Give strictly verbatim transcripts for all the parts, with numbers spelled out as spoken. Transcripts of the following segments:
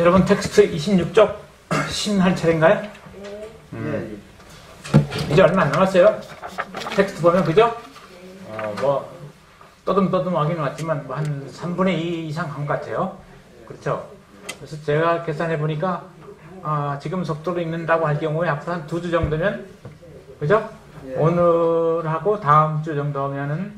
여러분 텍스트 이십육 쪽 신할 차례인가요? 네. 음. 이제 얼마 안 남았어요. 텍스트 보면 그죠? 어, 뭐 떠듬떠듬 하긴 왔지만 뭐 한 삼분의 이 이상 한 것 같아요. 그렇죠? 그래서 제가 계산해 보니까 아, 지금 속도로 읽는다고 할 경우에 앞으로 한 두 주 정도면 그죠? 예. 오늘하고 다음 주 정도면은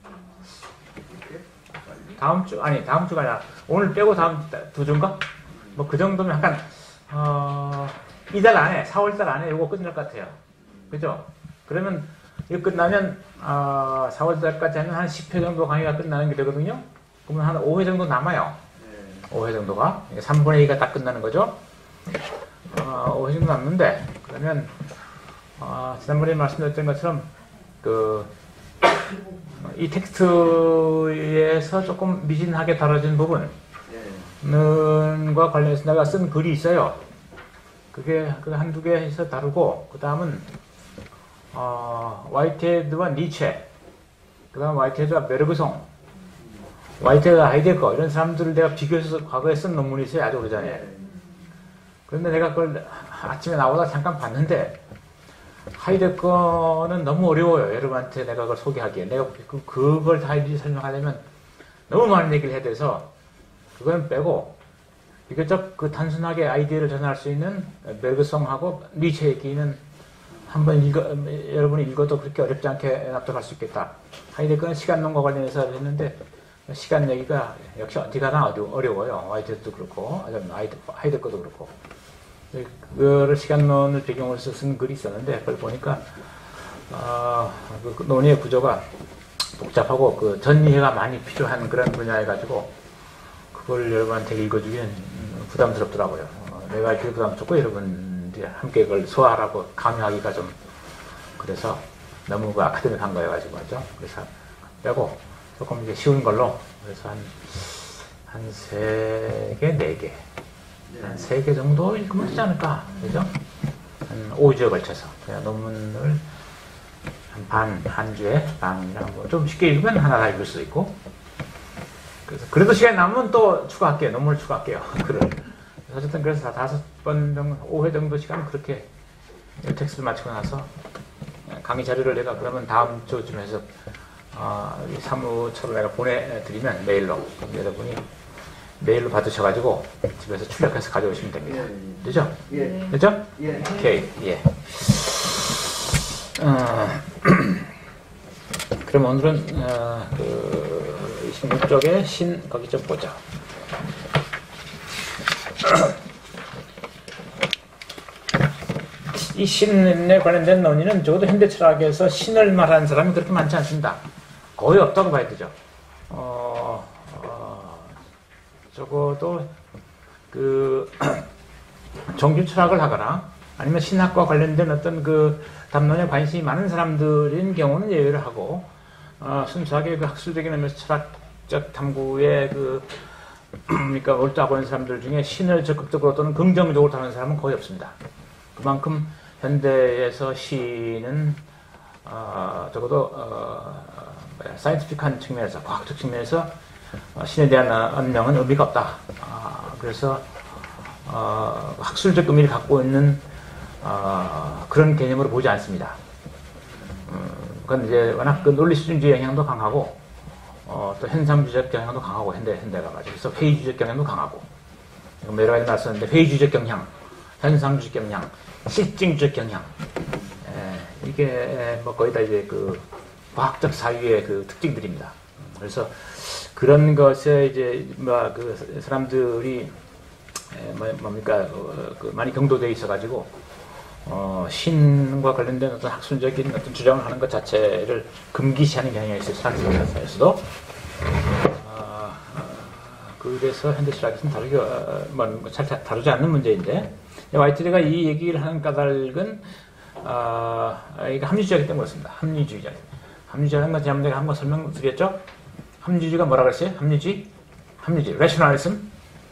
다음 주 아니 다음 주가 아니라 오늘 빼고 다음 두 주인가? 뭐 그 정도면 약간 어, 이달 안에 사월 달 안에 이거 끝날 것 같아요. 그죠? 그러면 이거 끝나면 어, 사월 달까지 하면 한 십 회 정도 강의가 끝나는 게 되거든요. 그러면 한 오 회 정도 남아요. 오 회 정도가 삼분의 이가 딱 끝나는 거죠. 어, 오 회 정도 남는데 그러면 어, 지난번에 말씀드렸던 것처럼 그 이 텍스트에서 조금 미진하게 다뤄진 부분과 관련해서 내가 쓴 글이 있어요. 그게 그 한두 개에서 다루고 그 다음은 어, 화이트헤드와 니체, 그 다음 화이트헤드와 베르그송, 화이트헤드와 하이데거 이런 사람들을 내가 비교해서 과거에 쓴 논문이 있어요. 아주 오래전에. 그런데 내가 그걸 아침에 나오다 잠깐 봤는데 하이데거는 너무 어려워요. 여러분한테 내가 그걸 소개하기에. 내가 그, 그걸 다 일일이 설명하려면 너무 많은 얘기를 해야 돼서 그건 빼고 비교적 그 단순하게 아이디어를 전할 수 있는 베르그송하고 니체 얘기는 한번 읽어, 여러분이 읽어도 그렇게 어렵지 않게 납득할 수 있겠다. 하이데거는 시간론과 관련해서 했는데 시간 얘기가 역시 어디 가나 어려워요. 화이트도 그렇고 하이데거도 그렇고. 그거를 시간론을 배경으로 해서 쓴 글이 있었는데 그걸 보니까 어, 그 논의의 구조가 복잡하고 그 전이해가 많이 필요한 그런 분야여가지고 그걸 여러분한테 읽어주기는 부담스럽더라고요. 어, 내가 읽기 부담스럽고 여러분들이 함께 그걸 소화하라고 강요하기가 좀 그래서 너무 그 아카데믹한 거여가지고 하죠. 그래서 빼고 조금 이제 쉬운 걸로 그래서 한 한 세 개, 네 개 한 세 개 정도 읽으면 되지 않을까, 그죠? 한 오 주에 걸쳐서 그냥 논문을 한 반, 한 주에 반이나 뭐 좀 쉽게 읽으면 하나 다 읽을 수 있고 그래서 그래도 시간이 남으면 또 추가할게요. 논문을 추가할게요. 글을. 어쨌든 그래서 다섯 번 정도, 오 회 정도 시간 그렇게 텍스트를 마치고 나서 강의 자료를 내가 그러면 다음 주쯤 해서 어, 사무처로 내가 보내드리면 메일로 여러분이 메일로 받으셔가지고 집에서 출력해서 가져오시면 됩니다. 되죠? 예. 되죠? 예. 오케이. 예. 어, 그럼 오늘은 어, 그 이십육 쪽에 신 거기 좀 보자. 이 신에 관련된 논의는 적어도 현대 철학에서 신을 말하는 사람이 그렇게 많지 않습니다. 거의 없다고 봐야 되죠. 어, 어, 적어도 그 정규 철학을 하거나 아니면 신학과 관련된 어떤 그 담론에 관심이 많은 사람들인 경우는 예외를 하고 어, 순수하게 그 학술적인 의미에서 철학적 탐구에 그 그러니까 몰두하고 있는 사람들 중에 신을 적극적으로 또는 긍정적으로 다루는 사람은 거의 없습니다. 그만큼 현대에서 시는 어, 적어도 어, 사이언티픽한 측면에서 과학적 측면에서 어, 신에 대한 언명은 의미가 없다. 어, 그래서 어, 학술적 의미를 갖고 있는 어, 그런 개념으로 보지 않습니다. 음, 그건 이제 워낙 그 논리 수준주의 영향도 강하고 어, 또 현상주의적 경향도 강하고 현대 현대가 가지고 그래서 회의주의적 경향도 강하고 여러 가지 말씀했는데 회의주의적 경향, 현상주의적 경향, 실증주의적 경향 에, 이게 뭐 거의 다 이제 그 과학적 사유의 그 특징들입니다. 그래서 그런 것에 이제 뭐 그 사람들이 에, 뭐 뭡니까 어, 그 많이 경도되어 있어가지고 어, 신과 관련된 어떤 학술적인 어떤 주장을 하는 것 자체를 금기시하는 경향이 있어요. 철학사에서도. 어, 그래서 현대 철학에서는 다루기, 어, 뭐, 잘 다루지 않는 문제인데, 화이트헤드가 이 얘기를 하는 까닭은, 어, 이게 합리주의이기 때문에 그렇습니다. 합리주의자. 합리주의라는 건 지난번에 한번 설명드렸죠? 합리주의가 뭐라 그랬어요? 합리주의? 합리주의. rationalism?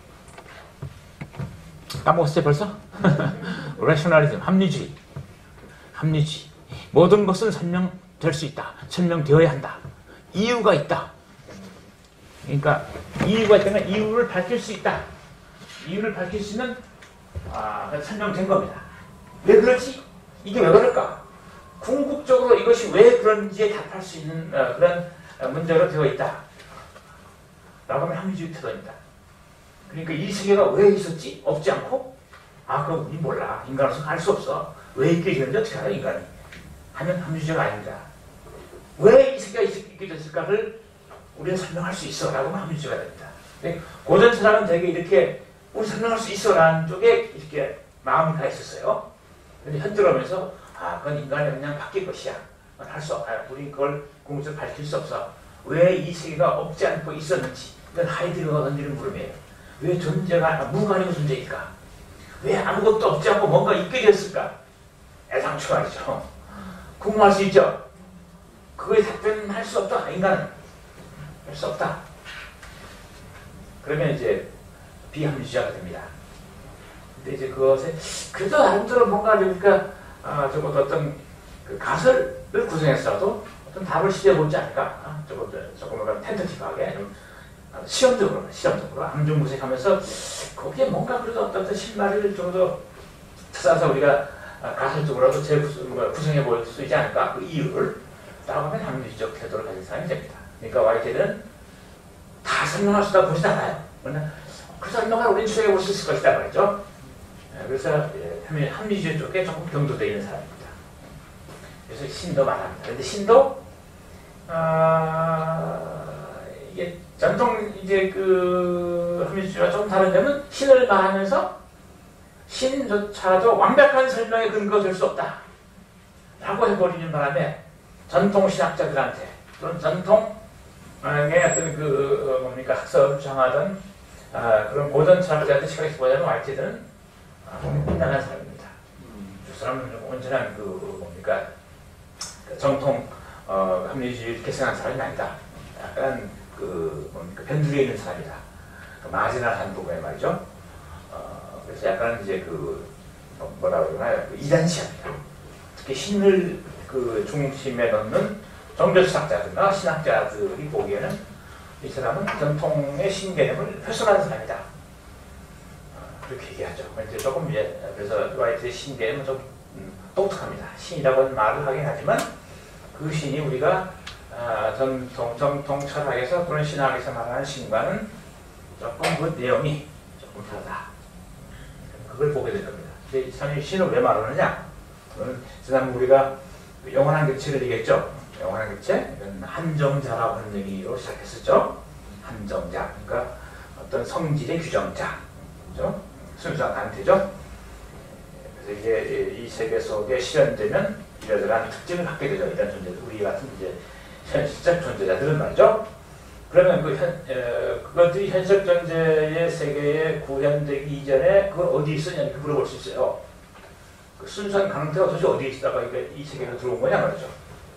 까먹었어요, 벌써? rationalism, 합리주의. 합리주의. 모든 것은 설명될 수 있다. 설명되어야 한다. 이유가 있다. 그러니까, 이유가 있다면 이유를 밝힐 수 있다. 이유를 밝힐 수 있는 아, 설명된 겁니다. 왜 그렇지? 이게 왜 그럴까? 궁극적으로 이것이 왜 그런지에 답할 수 있는 어, 그런 문제로 되어 있다. 라고 하면 합리주의 태도입니다. 그러니까 이 세계가 왜 있었지? 없지 않고? 아, 그거 우리 몰라. 인간으로서는 알 수 없어. 왜 있게 되는지 어떻게 알아, 인간이? 하면 합리주의가 아닙니다. 왜 이 세계가 있게 됐을까를 우리는 설명할 수 있어. 라고 하면 합리주의가 됩니다. 고전 사람은 되게 이렇게 우리 설명할 수 있어. 라는 쪽에 이렇게 마음이 가 있었어요. 근데 현대로 오면서 아, 그건 인간의 그냥 바뀔 것이야. 할 수 없어. 우리 그걸 궁극적으로 밝힐 수 없어. 왜 이 세계가 없지 않고 있었는지. 이건 하이데거가 던지는 물음이에요. 왜 존재가 무가 아니고 존재일까? 왜 아무것도 없지 않고 뭔가 있게 됐을까? 애상추 말이죠. 궁금할 수 있죠? 그거에 답변할 수 없다. 인간은 할 수 없다. 그러면 이제 비합리주의가 됩니다. 근데 이제 그것에 그래도 나름대로 뭔가 그러니까 아, 적어도 어떤 그 가설을 구성해서라도 어떤 답을 시도해보지 않을까? 아, 적어도 조금 텐터티브하게 좀 시험적으로 시험적으로 암중무색하면서 거기에 뭔가 그래도 어떤 실마리를 좀 더 찾아서 우리가 가설적으로도 재구성해 볼 수 있지 않을까? 그 이유를 라고 하면 합리주의적 태도를 가진 사람이 됩니다. 그러니까 와이트는 다 설명할 수다 보지도 않아요. 그러나 그 설명을 우리는 추적해 볼 수 있을 것이다 말이죠. 그래서 합리주의 쪽에 조금 경도되어 있는 사람입니다. 그래서 신도 말합니다. 그런데 신도 아, 이게 전통 이제 그 합리주의와 좀 다른 점은 신을 말하면서 신조차도 완벽한 설명의 근거가 될 수 없다 라고 해버리는 바람에 전통 신학자들한테 또는 전통의 어떤 그 뭡니까 학설을 주장하던 아, 그런 고전 철학자들 시각에서 보자면 와이트는 아, 빗나간 사람입니다. 그 사람은 온전한 그 뭡니까 정통 어, 합리주의 이렇게 생각하는 사람이 아니다. 약간 그 뭡니까 변두리에 있는 사람이다. 그 마지널한 부분에 말이죠. 어, 그래서 약간 이제 그 뭐라 그러나요? 그 이단시합니다. 특히 신을 그 중심에 넣는 종교신학자들이나 신학자들이 보기에는 이 사람은 전통의 신개념을 훼손하는 사람이다. 어, 그렇게 얘기하죠. 이제 조금 이제 그래서 와이트의 신개념은 좀 음, 독특합니다. 신이라고 하는 말을 하긴 하지만 그 신이 우리가 아, 전통, 정통 철학에서 그런 신학에서 말하는 신과는 조금 그 내용이 조금 다르다. 그걸 보게 될 겁니다. 근데 이 신을 왜 말하느냐? 그거는 지난번 우리가 영원한 객체를 얘기했죠. 영원한 객체, 한정자라고 하는 얘기로 시작했었죠. 한정자, 그러니까 어떤 성질의 규정자, 그죠? 순수한 단태죠. 그래서 이게 이 세계 속에 실현되면 이러저러한 특징을 갖게 되죠. 이런 존재들, 우리 같은 이제 현실적 존재자들은 말이죠. 그러면 그 현, 에, 그것들이 현실 존재의 세계에 구현되기 이전에 그걸 어디에 있었냐 이렇게 물어볼 수 있어요. 그 순수한 강태가 도대체 어디에 있다가 이 세계로 들어온 거냐 말이죠.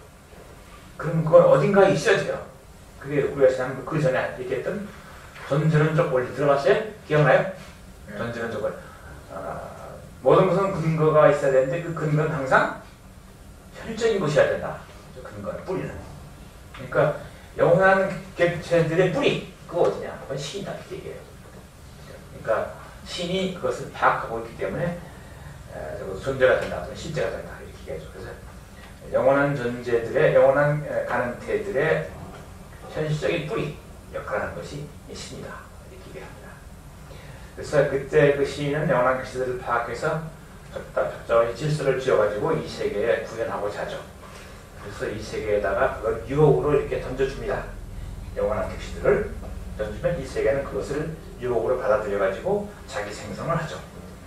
그럼 그건 어딘가에 있어야 돼요. 그게 우리가 지난 그 전에 얘기했던 전전원적 원리 들어봤어요? 기억나요? 네. 전전원적 원리. 아, 모든 것은 근거가 있어야 되는데 그 근거는 항상 현실적인 것이어야 된다. 근거는 뿌리는. 그러니까 영원한 객체들의 뿌리 그거 어디냐? 그건 신이다 이렇게 얘기해요. 그러니까 신이 그것을 파악하고 있기 때문에 에, 존재가 된다, 실제가 된다 이렇게 얘기하죠. 그래서 영원한 존재들의 영원한 가능태들의 현실적인 뿌리 역할을 하는 것이 신이다 이렇게 얘기합니다. 그래서 그때 그 신은 영원한 객체들을 파악해서 적절히 질서를 지어가지고 이 세계에 구현하고자 하죠. 그래서 이 세계에다가 그걸 유혹으로 이렇게 던져줍니다. 영원한 객체들을 던지면 이 세계는 그것을 유혹으로 받아들여가지고 자기 생성을 하죠.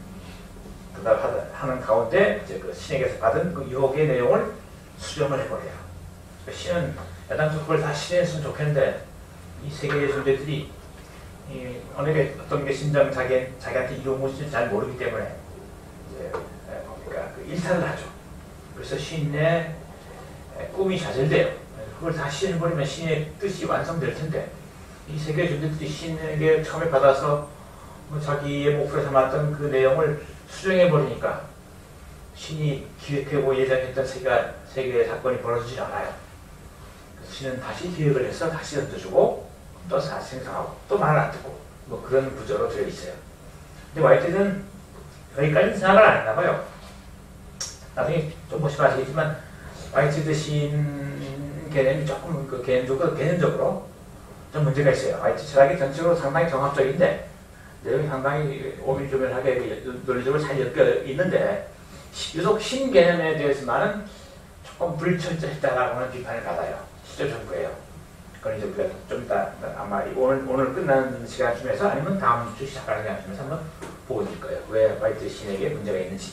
그다 하는 가운데 이제 그 신에게서 받은 그 유혹의 내용을 수정을 해버려요. 그러니까 신은 애당초 그걸 다 실현했으면 좋겠는데 이 세계의 존재들이 이 어느 게 어떤 게 진정 자기 자기한테 이루어진 것인지 잘 모르기 때문에 이제 그러니까 그 일탈을 하죠. 그래서 신의 꿈이 좌절돼요. 그걸 다 실현해버리면 신의 뜻이 완성될 텐데 이 세계의 존재들이 신에게 처음에 받아서 뭐 자기의 목표로 삼았던 그 내용을 수정해버리니까 신이 기획하고 예정했던 세계, 세계의 사건이 벌어지지 않아요. 그래서 신은 다시 기획을 해서 다시 던져주고 또 다시 생성하고 또 말을 안 듣고 뭐 그런 구조로 되어 있어요. 근데 와이트는 거기까지 생각을 안 했나 봐요. 나중에 좀 보시면 아시겠지만 와이트드 시인 개념이 조금 그 개념적으로 개념적으로 좀 문제가 있어요. 와이트 철학이 전체적으로 상당히 종합적인데 내용이 상당히 오밀조밀하게 논리적으로 잘 엮여 있는데 유독 신 개념에 대해서만은 조금 불철저했다라고는 비판을 받아요. 실제적인 거예요. 그건 이제 우리가 좀 이따 아마 오늘 오늘 끝나는 시간쯤에서 아니면 다음 주 시작하는 시간쯤에서 한번 보고 있을 거예요. 왜 와이트 신에게 문제가 있는지.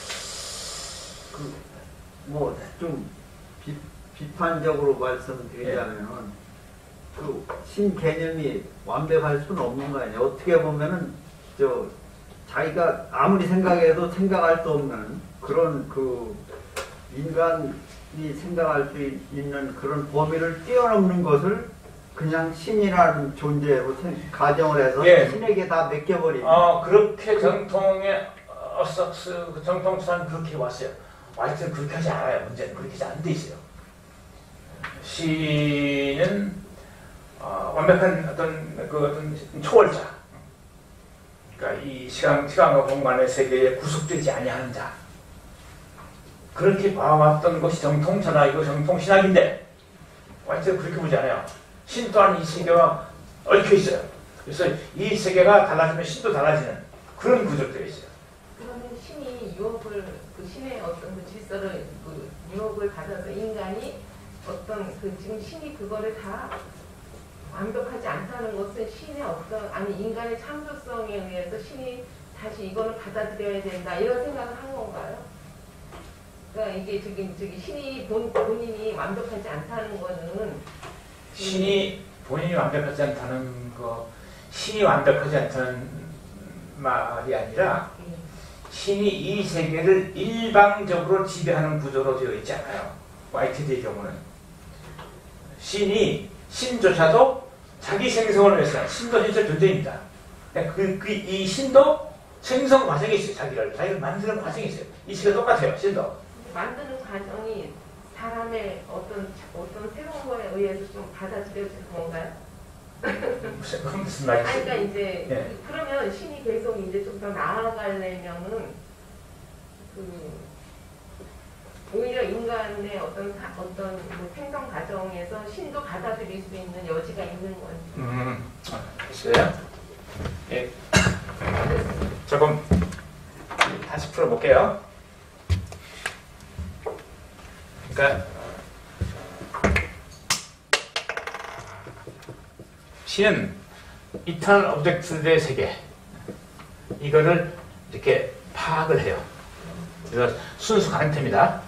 그 뭐 좀 비판적으로 말씀드리자면은 그 신 개념이 완벽할 수는 없는 거 아니에요. 어떻게 보면은 저 자기가 아무리 생각해도 생각할 수 없는 그런 그 인간이 생각할 수 있는 그런 범위를 뛰어넘는 것을 그냥 신이라는 존재로 가정을 해서 예. 신에게 다 맡겨버리는. 어 그렇게 정통의 어석스 그 정통 수사는 그렇게 왔어요. 와이트는 그렇게 하지 않아요. 문제는 그렇게 하지 않은 데 있어요. 신은 어, 완벽한 어떤 그 어떤 초월자. 그러니까 이 시간 시간과 공간의 세계에 구속되지 아니하는 자. 그렇게 봐왔던 것이 정통 철학이고 정통 신학인데 와이트는 그렇게 보지 않아요. 신 또한 이 세계와 얽혀 있어요. 그래서 이 세계가 달라지면 신도 달라지는 그런 구조가 되어 있어요. 그러면 신이 유혹을 그 신의 어떤 그 질서를 그 유혹을 받아서 인간이 어떤 그 지금 신이 그거를 다 완벽하지 않다는 것은 신의 어떤 아니 인간의 창조성에 의해서 신이 다시 이거는 받아들여야 된다 이런 생각을 한 건가요? 그러니까 이게 저기 저기 신이 본 본인이 완벽하지 않다는 거는 신이 본인이 완벽하지 않다는 거 신이 완벽하지 않다는 말이 아니라 신이 이 세계를 일방적으로 지배하는 구조로 되어 있지 않아요. 와이트드의 경우는 신이 신조차도 자기 생성을 위해서 신도 실제 존재입니다. 그, 그, 이 신도 생성 과정이 있어요. 자기를 자기를 만드는 과정이 있어요. 이 시가 똑같아요. 신도 만드는 과정이 사람의 어떤 어떤 새로운 거에 의해서 좀 받아들여지는 건가요? 무슨, 무슨 말이지? 아니, 그러니까 이제 네. 그러면 신이 계속 이제 좀 더 나아가려면은 그 오히려 인간의 어떤 사, 어떤 뭐 생성 과정에서 신도 받아들일 수 있는 여지가 있는 건지. 음, 글쎄요. 예. 조금 다시 풀어볼게요. 그러니까 신은 이터널 오브젝트들의 세계 이거를 이렇게 파악을 해요. 그래서 순수 가능태입니다.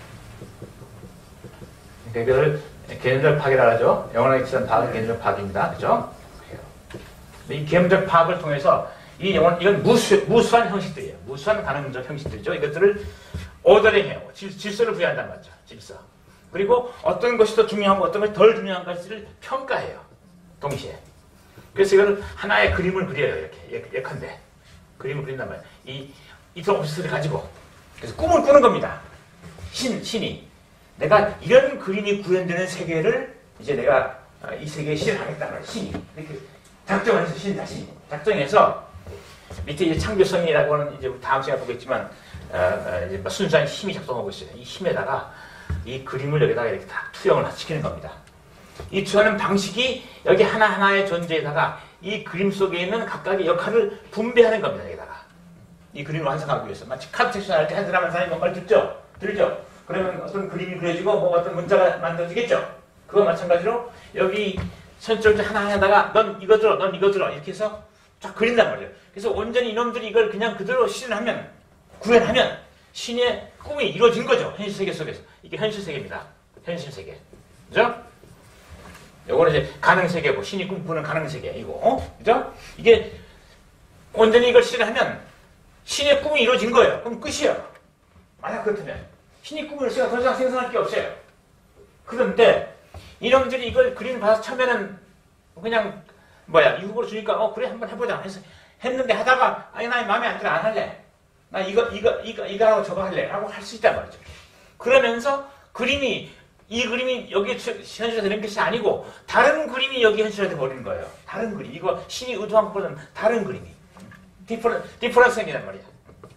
이거를 개념적 파악이라고 하죠. 영원하게 치는 파악은 개념적 파악입니다. 그죠? 이 개념적 파악을 통해서 이 영원, 이건 무수, 무수한 형식들이에요. 무수한 가능적 형식들이죠. 이것들을 오더링해요. 질, 질서를 부여한단 말이죠. 질서. 그리고 어떤 것이 더 중요하고 어떤 것이 덜 중요한 것을 평가해요. 동시에. 그래서 이걸 하나의 그림을 그려요. 이렇게. 예컨대. 그림을 그린단 말이에요. 이, 이런 오브젝트를 가지고. 그래서 꿈을 꾸는 겁니다. 신, 신이. 내가 이런 그림이 구현되는 세계를 이제 내가 이 세계에 실현하겠다는 거예요. 신이. 이렇게 작정을 해서 신 자신이. 작정해서 밑에 이제 창조성이라고 하는 이제 다음 시간에 보겠지만 어, 어, 이제 순수한 힘이 작동하고 있어요. 이 힘에다가 이 그림을 여기다가 이렇게 다 투영을 시키는 겁니다. 이 투영하는 방식이 여기 하나하나의 존재에다가 이 그림 속에 있는 각각의 역할을 분배하는 겁니다. 여기다가. 이 그림을 완성하기 위해서. 마치 카드 섹션 할 때 한 사람 한 사람이 뭔가를 듣죠? 들죠? 그러면 어떤 그림이 그려지고 뭐 어떤 문자가 만들어지겠죠? 그거 마찬가지로 여기 선절 하나하나다가 넌 이거 들어, 넌 이거 들어 이렇게 해서 쫙 그린단 말이에요. 그래서 온전히 이놈들이 이걸 그냥 그대로 실현하면 구현하면 신의 꿈이 이루어진 거죠. 현실 세계 속에서. 이게 현실 세계입니다. 현실 세계. 그죠? 요거는 이제 가능 세계고 신이 꿈꾸는 가능 세계이고, 어? 그죠? 이게 온전히 이걸 실현하면 신의 꿈이 이루어진 거예요. 그럼 끝이에요. 만약 그렇다면 신이 꿈을 제가 더 이상 생성할 게 없어요. 그런데 이놈들이 이걸 그림 봐서 처음에는 그냥 뭐야 유혹으로 주니까 어 그래 한번 해보자 해서 했는데 하다가 아니 나 마음에 안 들어 안 할래. 나 이거 이거 이거 이거 하고 저거 할래 라고 할 수 있단 말이죠. 그러면서 그림이 이 그림이 여기 현실화되는 것이 아니고 다른 그림이 여기 현실화돼 버리는 거예요. 다른 그림 이거 신이 의도한 것보다는 다른 그림이 디퍼런, 디퍼런스 생기단 말이야.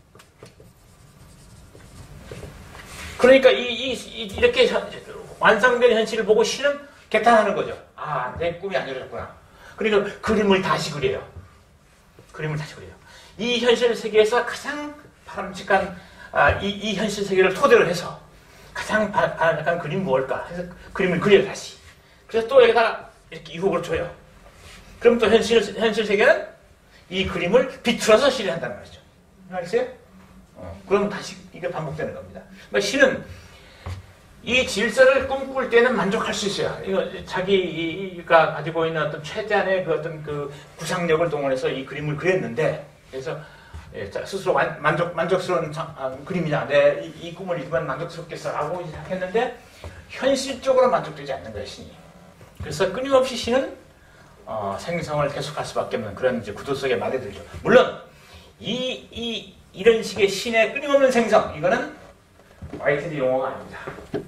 그러니까 이, 이, 이 이렇게 완성된 현실을 보고 신은 개탄하는 거죠. 아, 내 꿈이 안 이루어졌구나. 그러니까 그림을 다시 그려요. 그림을 다시 그려요. 이 현실 세계에서 가장 바람직한 아, 이, 이 현실 세계를 토대로 해서 가장 바람직한 그림이 무엇일까 해서 그림을 그려요, 다시. 그래서 또 여기다 이렇게 유혹을 줘요. 그럼 또 현실, 현실 세계는 이 그림을 비틀어서 실현한다는 말이죠. 알겠어요? 어, 그럼 다시 이게 반복되는 겁니다. 그러니까 신은 이 질서를 꿈꿀 때는 만족할 수 있어요. 이거 자기가 가지고 있는 어떤 최대한의 그 어떤 그 구상력을 동원해서 이 그림을 그렸는데, 그래서 예, 스스로 만, 만족, 만족스러운 장, 아, 그림이냐, 내 이, 이 꿈을 이루면 만족스럽겠어라고 생각했는데 현실적으로 만족되지 않는 거예요, 신이. 그래서 끊임없이 신은 어, 생성을 계속할 수밖에 없는 그런 이제 구도 속에 말이 들죠. 물론 이, 이 이런 식의 신의 끊임없는 생성, 이거는 화이트드 용어가 아닙니다.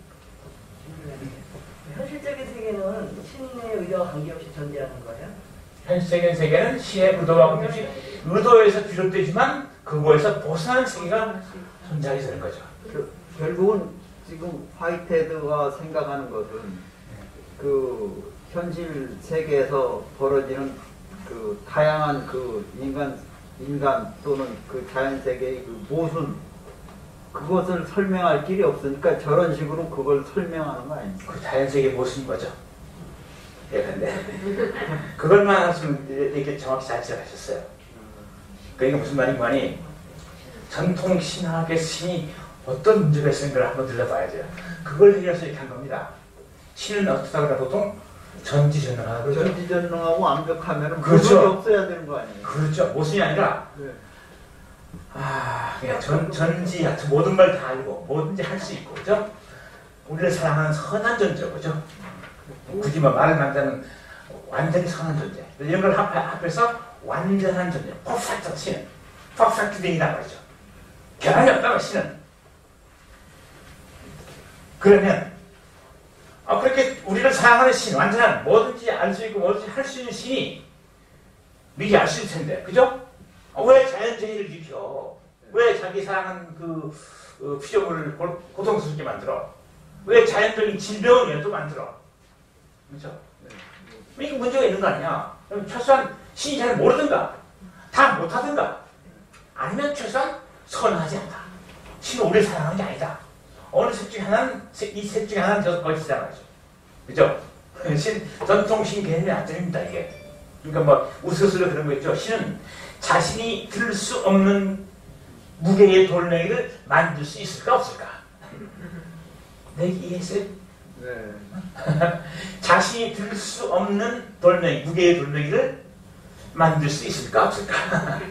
현실적인 세계는 신의 의도와 관계없이 존재하는 거예요? 현실적인 세계는 신의 의도와 관계없이 의도에서 비롯되지만 그거에서 벗어난 세계가 존재하게 되는 거죠. 그, 결국은 지금 화이트헤드가 생각하는 것은 그 현실 세계에서 벌어지는 그 다양한 그 인간 인간 또는 그 자연 세계의 그 모순, 그것을 설명할 길이 없으니까 저런 식으로 그걸 설명하는 거 아닙니까? 그 자연 세계 모순인 거죠. 예, 근데 그걸만 하시면 이렇게 정확히 잘 지적하셨어요. 그러니까 무슨 말인가 하니 전통 신학의 신이 어떤 문제가 있는가를 한번 들려봐야 돼요. 그걸 해결해서 이렇게 한 겁니다. 신은 어떻다 그래 보통 전지전능하고 전지전능하고 완벽하면 그렇죠. 모순이 없어야 되는 거 아니에요? 그렇죠. 모순이 아니라 네. 아, 그냥 전, 전지 모든 걸 다 알고 뭐든지 할 수 있고, 그죠? 우리를 사랑하는 선한 존재, 그죠? 굳이 뭐 말을 만드는 완전히 선한 존재. 이런 걸 합, 합해서 완전한 존재, 퍼펙트 신은, 퍼펙트 딩이란 말이죠. 결함이 없다고 신은. 그러면 아, 그렇게 우리를 사랑하는 신, 완전한 뭐든지 알 수 있고 뭐든지 할 수 있는 신이 미리 알 수 있을 텐데, 그죠? 아, 왜 자연재해를 일으켜? 왜 자기 사랑하는 그 어, 피조물을 고, 고통스럽게 만들어? 왜 자연적인 질병을 또 만들어? 그렇죠? 이게 문제가 있는 거 아니야? 그럼 최소한 신이 잘 모르든가, 다 못하든가, 아니면 최소한 선하지 않다. 신은 우리를 사랑하는 게 아니다. 어느 셋 중에 하나는, 이 셋 중에 하나는 저도 거짓이란 말이죠. 그죠? 신, 전통 신 개념의 안점입니다, 이게. 그러니까 뭐, 우스스로 그런 거 있죠. 신은 자신이 들 수 없는 무게의 돌멩이를 만들 수 있을까, 없을까? 내 이해했어요? 네. 자신이 들 수 없는 돌멩이, 무게의 돌멩이를 만들 수 있을까, 없을까?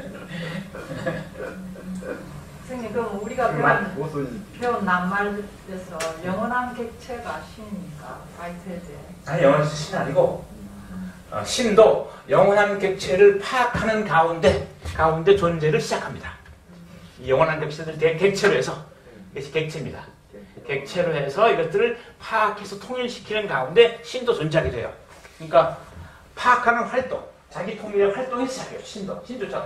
선생님, 그럼 우리가 배운, 모순. 배운 낱말에서 영원한 객체가 신이니까, 화이트헤드. 아니, 영원한 신 아니고, 어, 신도 영원한 객체를 파악하는 가운데, 가운데 존재를 시작합니다. 이 영원한 객체들, 객체로 해서, 이것이 객체입니다. 객체로 해서 이것들을 파악해서 통일시키는 가운데 신도 존재하게 돼요. 그러니까, 파악하는 활동, 자기 통일의 활동이 시작해요. 신도, 신조차도.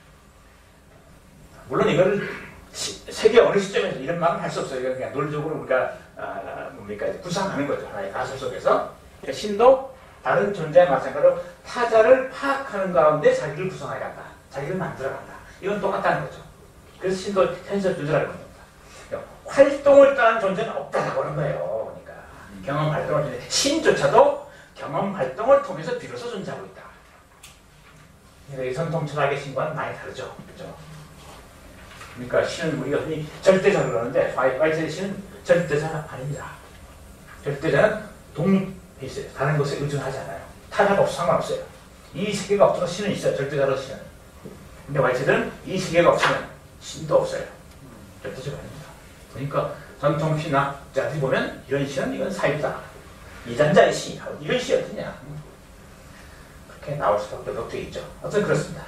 물론 이거를 시, 세계 어느 시점에서 이런 말은 할 수 없어요. 이건 그냥 논리적으로 우리가 아, 뭡니까 구상하는 거죠. 하나의 가설 속에서. 그러니까 신도 다른 존재와 마찬가지로 타자를 파악하는 가운데 자기를 구성해 간다. 자기를 만들어 간다. 이건 똑같다는 거죠. 그래서 신도 현실 존재라는 겁니다. 그러니까 활동을 떠난 존재는 없다라고 하는 거예요. 그러니까 경험 활동을 통해 신조차도 경험 활동을 통해서 비로소 존재하고 있다. 그러니까 이 전통 철학의 신과는 많이 다르죠. 그렇죠? 그러니까 신은 우리가 흔히 절대자로 그러는데 화이트헤드 신은 절대자가 아닙니다. 절대자는 독립해 있어요. 다른 것에 의존하지 않아요. 타자가 없어 상관없어요. 이 세계가 없어서 신은 있어요. 절대자로 신은. 근데 화이트헤드는 이 세계가 없으면 신도 없어요. 절대자가 아닙니다. 그러니까 전통 신학자들이 보면 이런 신은 이건 사유다. 이단자의 시, 이런 시 어떠냐. 그렇게 나올 수밖에 없게 되어 있죠. 어쨌든 그렇습니다.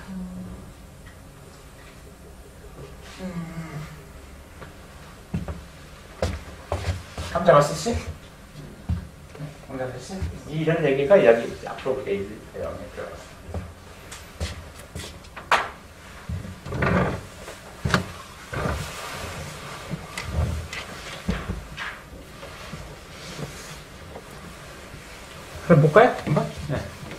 음. 감 잡았었지? 감 잡았지? 이런 얘기가 여기 앞으로 내일 내용에 들어갔습니다. 그럼 볼까요? 한번? 네.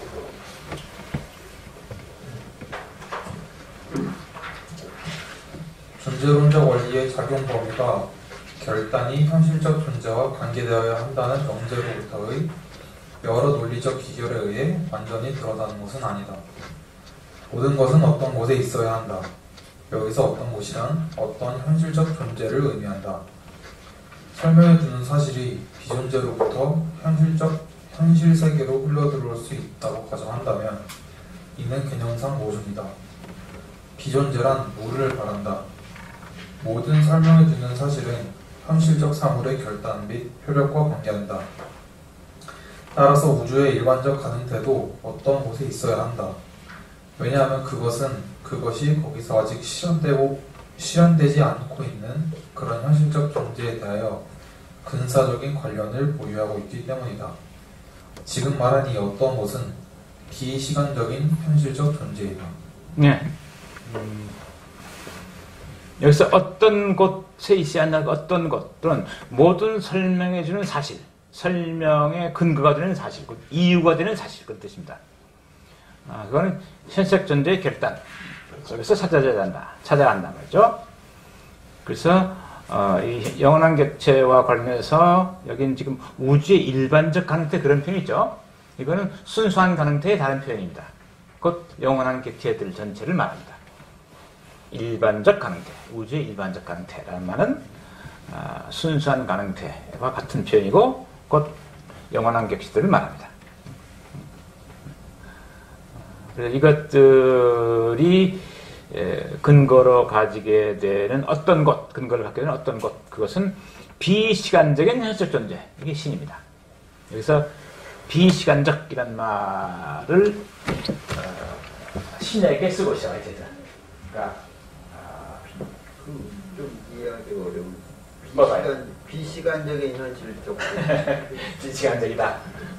존재론적 원리의 작용 범위가 결단이 현실적 존재와 관계되어야 한다는 명제로부터의 여러 논리적 기결에 의해 완전히 드러나는 것은 아니다. 모든 것은 어떤 곳에 있어야 한다. 여기서 어떤 곳이란 어떤 현실적 존재를 의미한다. 설명해주는 사실이 비존재로부터 현실적 현실 세계로 흘러들어올 수 있다고 가정한다면 이는 개념상 모순이다. 비존재란 무를 바란다. 모든 설명해주는 사실은 현실적 사물의 결단 및 효력과 관계한다. 따라서 우주의 일반적 가능태도 어떤 곳에 있어야 한다. 왜냐하면 그것은 그것이 거기서 아직 실현되고, 실현되지 않고 있는 그런 현실적 존재에 대하여 근사적인 관련을 보유하고 있기 때문이다. 지금 말한 이 어떤 것은 비시간적인 현실적 존재이다. 네. 음, 여기서 어떤 곳에 있어야 한다, 어떤 것 또는 모든 설명해주는 사실, 설명의 근거가 되는 사실, 이유가 되는 사실, 그런 뜻입니다. 아, 그거는 현실적 존재의 결단 속에서 찾아져야 한다, 찾아간단 말이죠. 그래서 어, 이 영원한 객체와 관련해서 여기는 지금 우주의 일반적 가능태 그런 표현이죠. 이거는 순수한 가능태의 다른 표현입니다. 곧 영원한 객체들 전체를 말합니다. 일반적 가능태, 우주의 일반적 가능태라는 말은 어, 순수한 가능태와 같은 표현이고 곧 영원한 객체들을 말합니다. 그래서 이것들이 근거로 가지게 되는 어떤 것, 근거를 갖게 되는 어떤 것, 그것은 비시간적인 현실적 존재, 이게 신입니다. 여기서 비시간적이란 말을 어, 신에게 쓰고 있어요. 그러니까 어, 좀 이해하기 어려운 뭐가요? 비시간, 비시간적인 현실적 비시간적이다.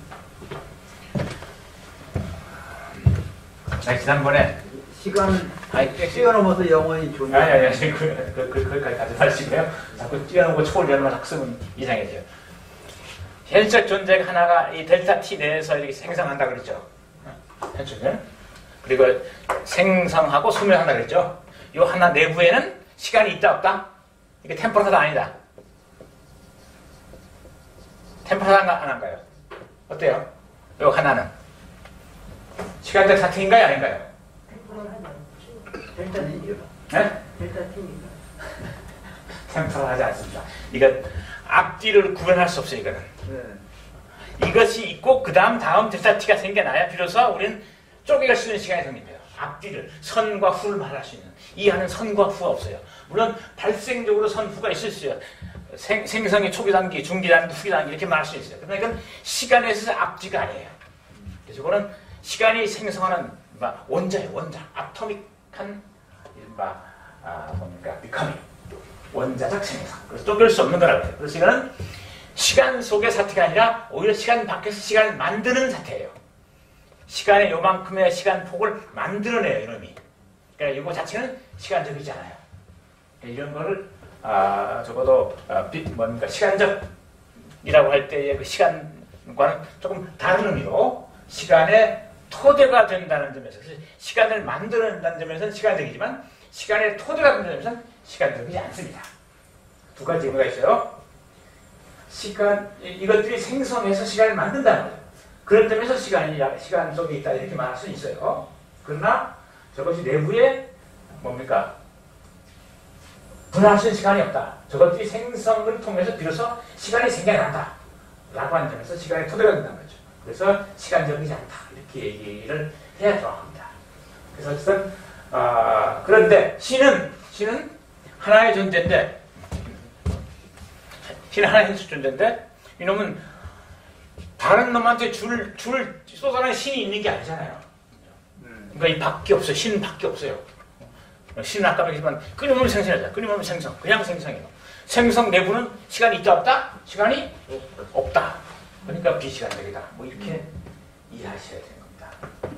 나 지난번에 시간 아니, 뛰어넘어서 영원히 존재. 아니, 아니, 아니, 그, 그, 그, 거기까지 가지 마시고요. 자꾸 뛰어넘고 초월하는 걸 자꾸 쓰면 이상해져요. 현실적 존재가 하나가 이 델타 T 내에서 이렇게 생성한다 그랬죠. 현실을. 그리고 생성하고 소멸한다 그랬죠. 이 하나 내부에는 시간이 있다, 없다? 이게 템포럴하다, 아니다? 템포럴한가, 안 한가요? 어때요? 이 하나는? 시간적 사태인가요, 아닌가요? 델타 T요. 네? 델타 T입니다. 템포럴하지 않습니다. 이건 앞뒤를 구분할 수 없어요, 이거는. 네. 이것이 있고, 그 다음, 다음 델타 T가 생겨나야 비로소 우리는 쪼개갈 수 있는 시간이 생깁니다. 앞뒤를, 선과 후를 말할 수 있는. 이 안은 선과 후가 없어요. 물론, 발생적으로 선, 후가 있을 수 있어요. 생, 생성의 초기 단계, 중기 단계, 후기 단계, 이렇게 말할 수 있어요. 그러니까 이건 시간에 있어서 앞뒤가 아니에요. 그래서 이거는 시간이 생성하는 막 원자예요, 원자. 아토믹한, 막, 아, 뭡니까, 비커밍. 원자적 생성. 그래서 쪼갤 수 없는 거라고 해요. 그래서 이거는 시간 속의 사태가 아니라 오히려 시간 밖에서 시간을 만드는 사태예요. 시간의 요만큼의 시간 폭을 만들어내요, 이놈이. 그러니까 이거 자체는 시간적이지 않아요. 이런 거를, 아, 적어도, 아, 비, 뭡니까, 시간적이라고 할 때의 그 시간과는 조금 다른 의미로 시간의 토대가 된다는 점에서, 시간을 만들어낸다는 점에서는 시간적이지만, 시간의 토대가 된다는 점에서는 시간적이지 않습니다. 두 가지 의미가 있어요. 시간, 이것들이 생성해서 시간을 만든다는 거예요. 그런 점에서 시간이, 시간 속에 있다, 이렇게 말할 수 있어요. 그러나 저것이 내부에 뭡니까? 분할 수 있는 시간이 없다. 저것들이 생성을 통해서 비로소 시간이 생겨난다. 라고 하는 점에서 시간의 토대가 된다는 거죠. 그래서 시간적이지 않다. 이렇게 얘기를 해야 정확합니다. 그래서 어쨌든, 아, 그런데 신은, 신은 하나의 존재인데, 신은 하나의 현실 존재인데, 이놈은 다른 놈한테 줄, 줄 쏟아내는 신이 있는 게 아니잖아요. 그러니까 이 밖에 없어요. 신은 밖에 없어요. 신은 아까 말했지만 끊임없이 생성하잖아요. 끊임없이 생성. 그냥 생성이에요. 생성 내부는 시간이 있다 없다? 시간이 없다. 그러니까 비시간적이다. 뭐 이렇게 이해하셔야 되는 겁니다.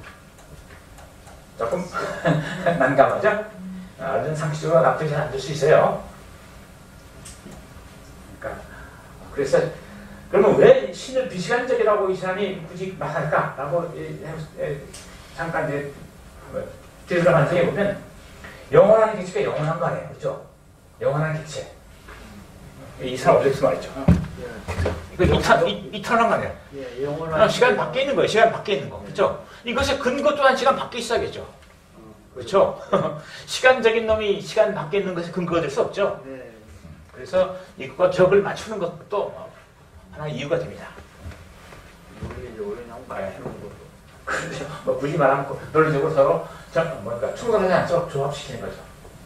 조금 난감하죠? 얼른 상식적으로 납득이 잘 안 될 수 있어요. 그러니까 그래서 그러면 왜 신을 비시간적이라고 이 사람이 굳이 말할까라고 잠깐 이제 뒤돌아 반성해 보면 영원한 객체가 영원한 거 아니에요, 그렇죠? 영원한 객체. 이상 없었어 말이죠. 이거 이탈 이탈한 거 아니에요? 예, 영원한 시간 밖에 있는 거예요. 시간 밖에 있는 거, 그렇죠? 이것의 근거 또한 시간 밖에 있어야겠죠. 그렇죠? 시간적인 놈이 시간 밖에 있는 것이 근거가 될 수 없죠. 네. 그래서 이것과 적을 맞추는 것도 하나의 이유가 됩니다. 우리 요리랑 맞추는 것도. 그렇죠. 뭐 굳이 말하면 논리적으로 서로 정, 뭔가 충돌하지 않도록 조합시키는 거죠.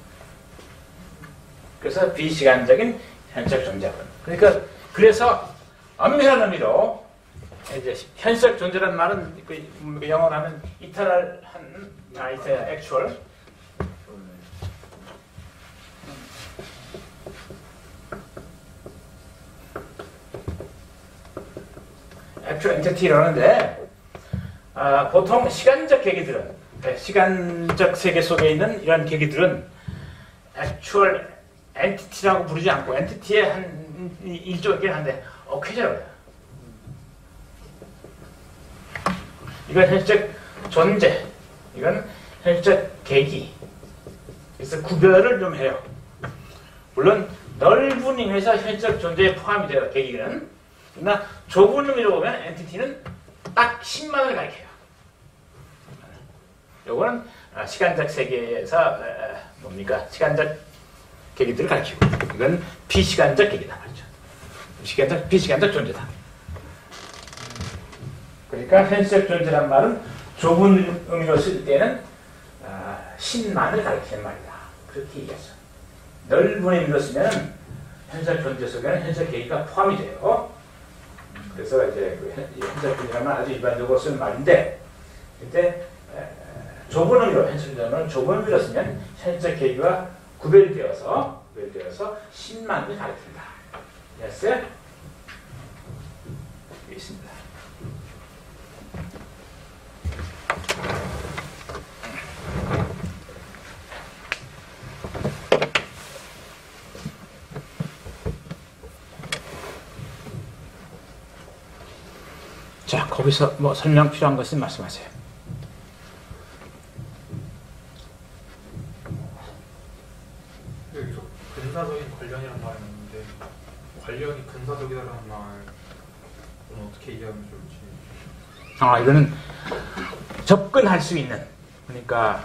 그래서 비시간적인 현적 존재론. 그러니까 그래서 엄밀한 의미로 이제 현적 존재라는 말은 그 영어로 하면 이터널한 아, 이터 액츄얼 액츄얼 엔티티라고 하는데 아, 보통 시간적 계기들은 네, 시간적 세계 속에 있는 이런 계기들은 액츄얼 엔티티라고 부르지 않고 엔티티의 한 일종이긴 한데 어케이저라고 해요. 이건 현적 존재, 이건 현적 계기. 그래서 구별을 좀 해요. 물론 넓은 의미에서 현적 존재에 포함이 돼요, 계기는. 그러나 좁은 의미로 보면 엔티티는 딱 십만을 가리켜요. 요거는 시간적 세계에서 뭡니까? 시간적 계기들을 가리키고, 이건 비시간적 계기다 말이죠. 시간적, 비시간적 존재다. 그러니까 현실적 존재란 말은 좁은 의미로 쓸 때는 아, 신만을 가리키는 말이다. 그렇게 얘기했어. 넓은 의미로 쓰면 현실 존재 속에는 현실 계기가 포함이 돼요. 그래서 이제 그 현실 존재란 말 아주 일반적으로 쓰는 말인데, 그때 좁은 의미로 현실 존재는 좁은 의미로 쓰면 현실 계기가 구별되어서 구별되어서 신만을 가리킨다. 됐어요? 여기 있습니다. 자, 거기서 뭐 설명 필요한 것은 말씀하세요. 여기서 근사적인 관련이라는 말이 있는데 관련이 근사적이라는 말은 어떻게 이해하면 좋을지. 아, 이거는 접근할 수 있는, 그러니까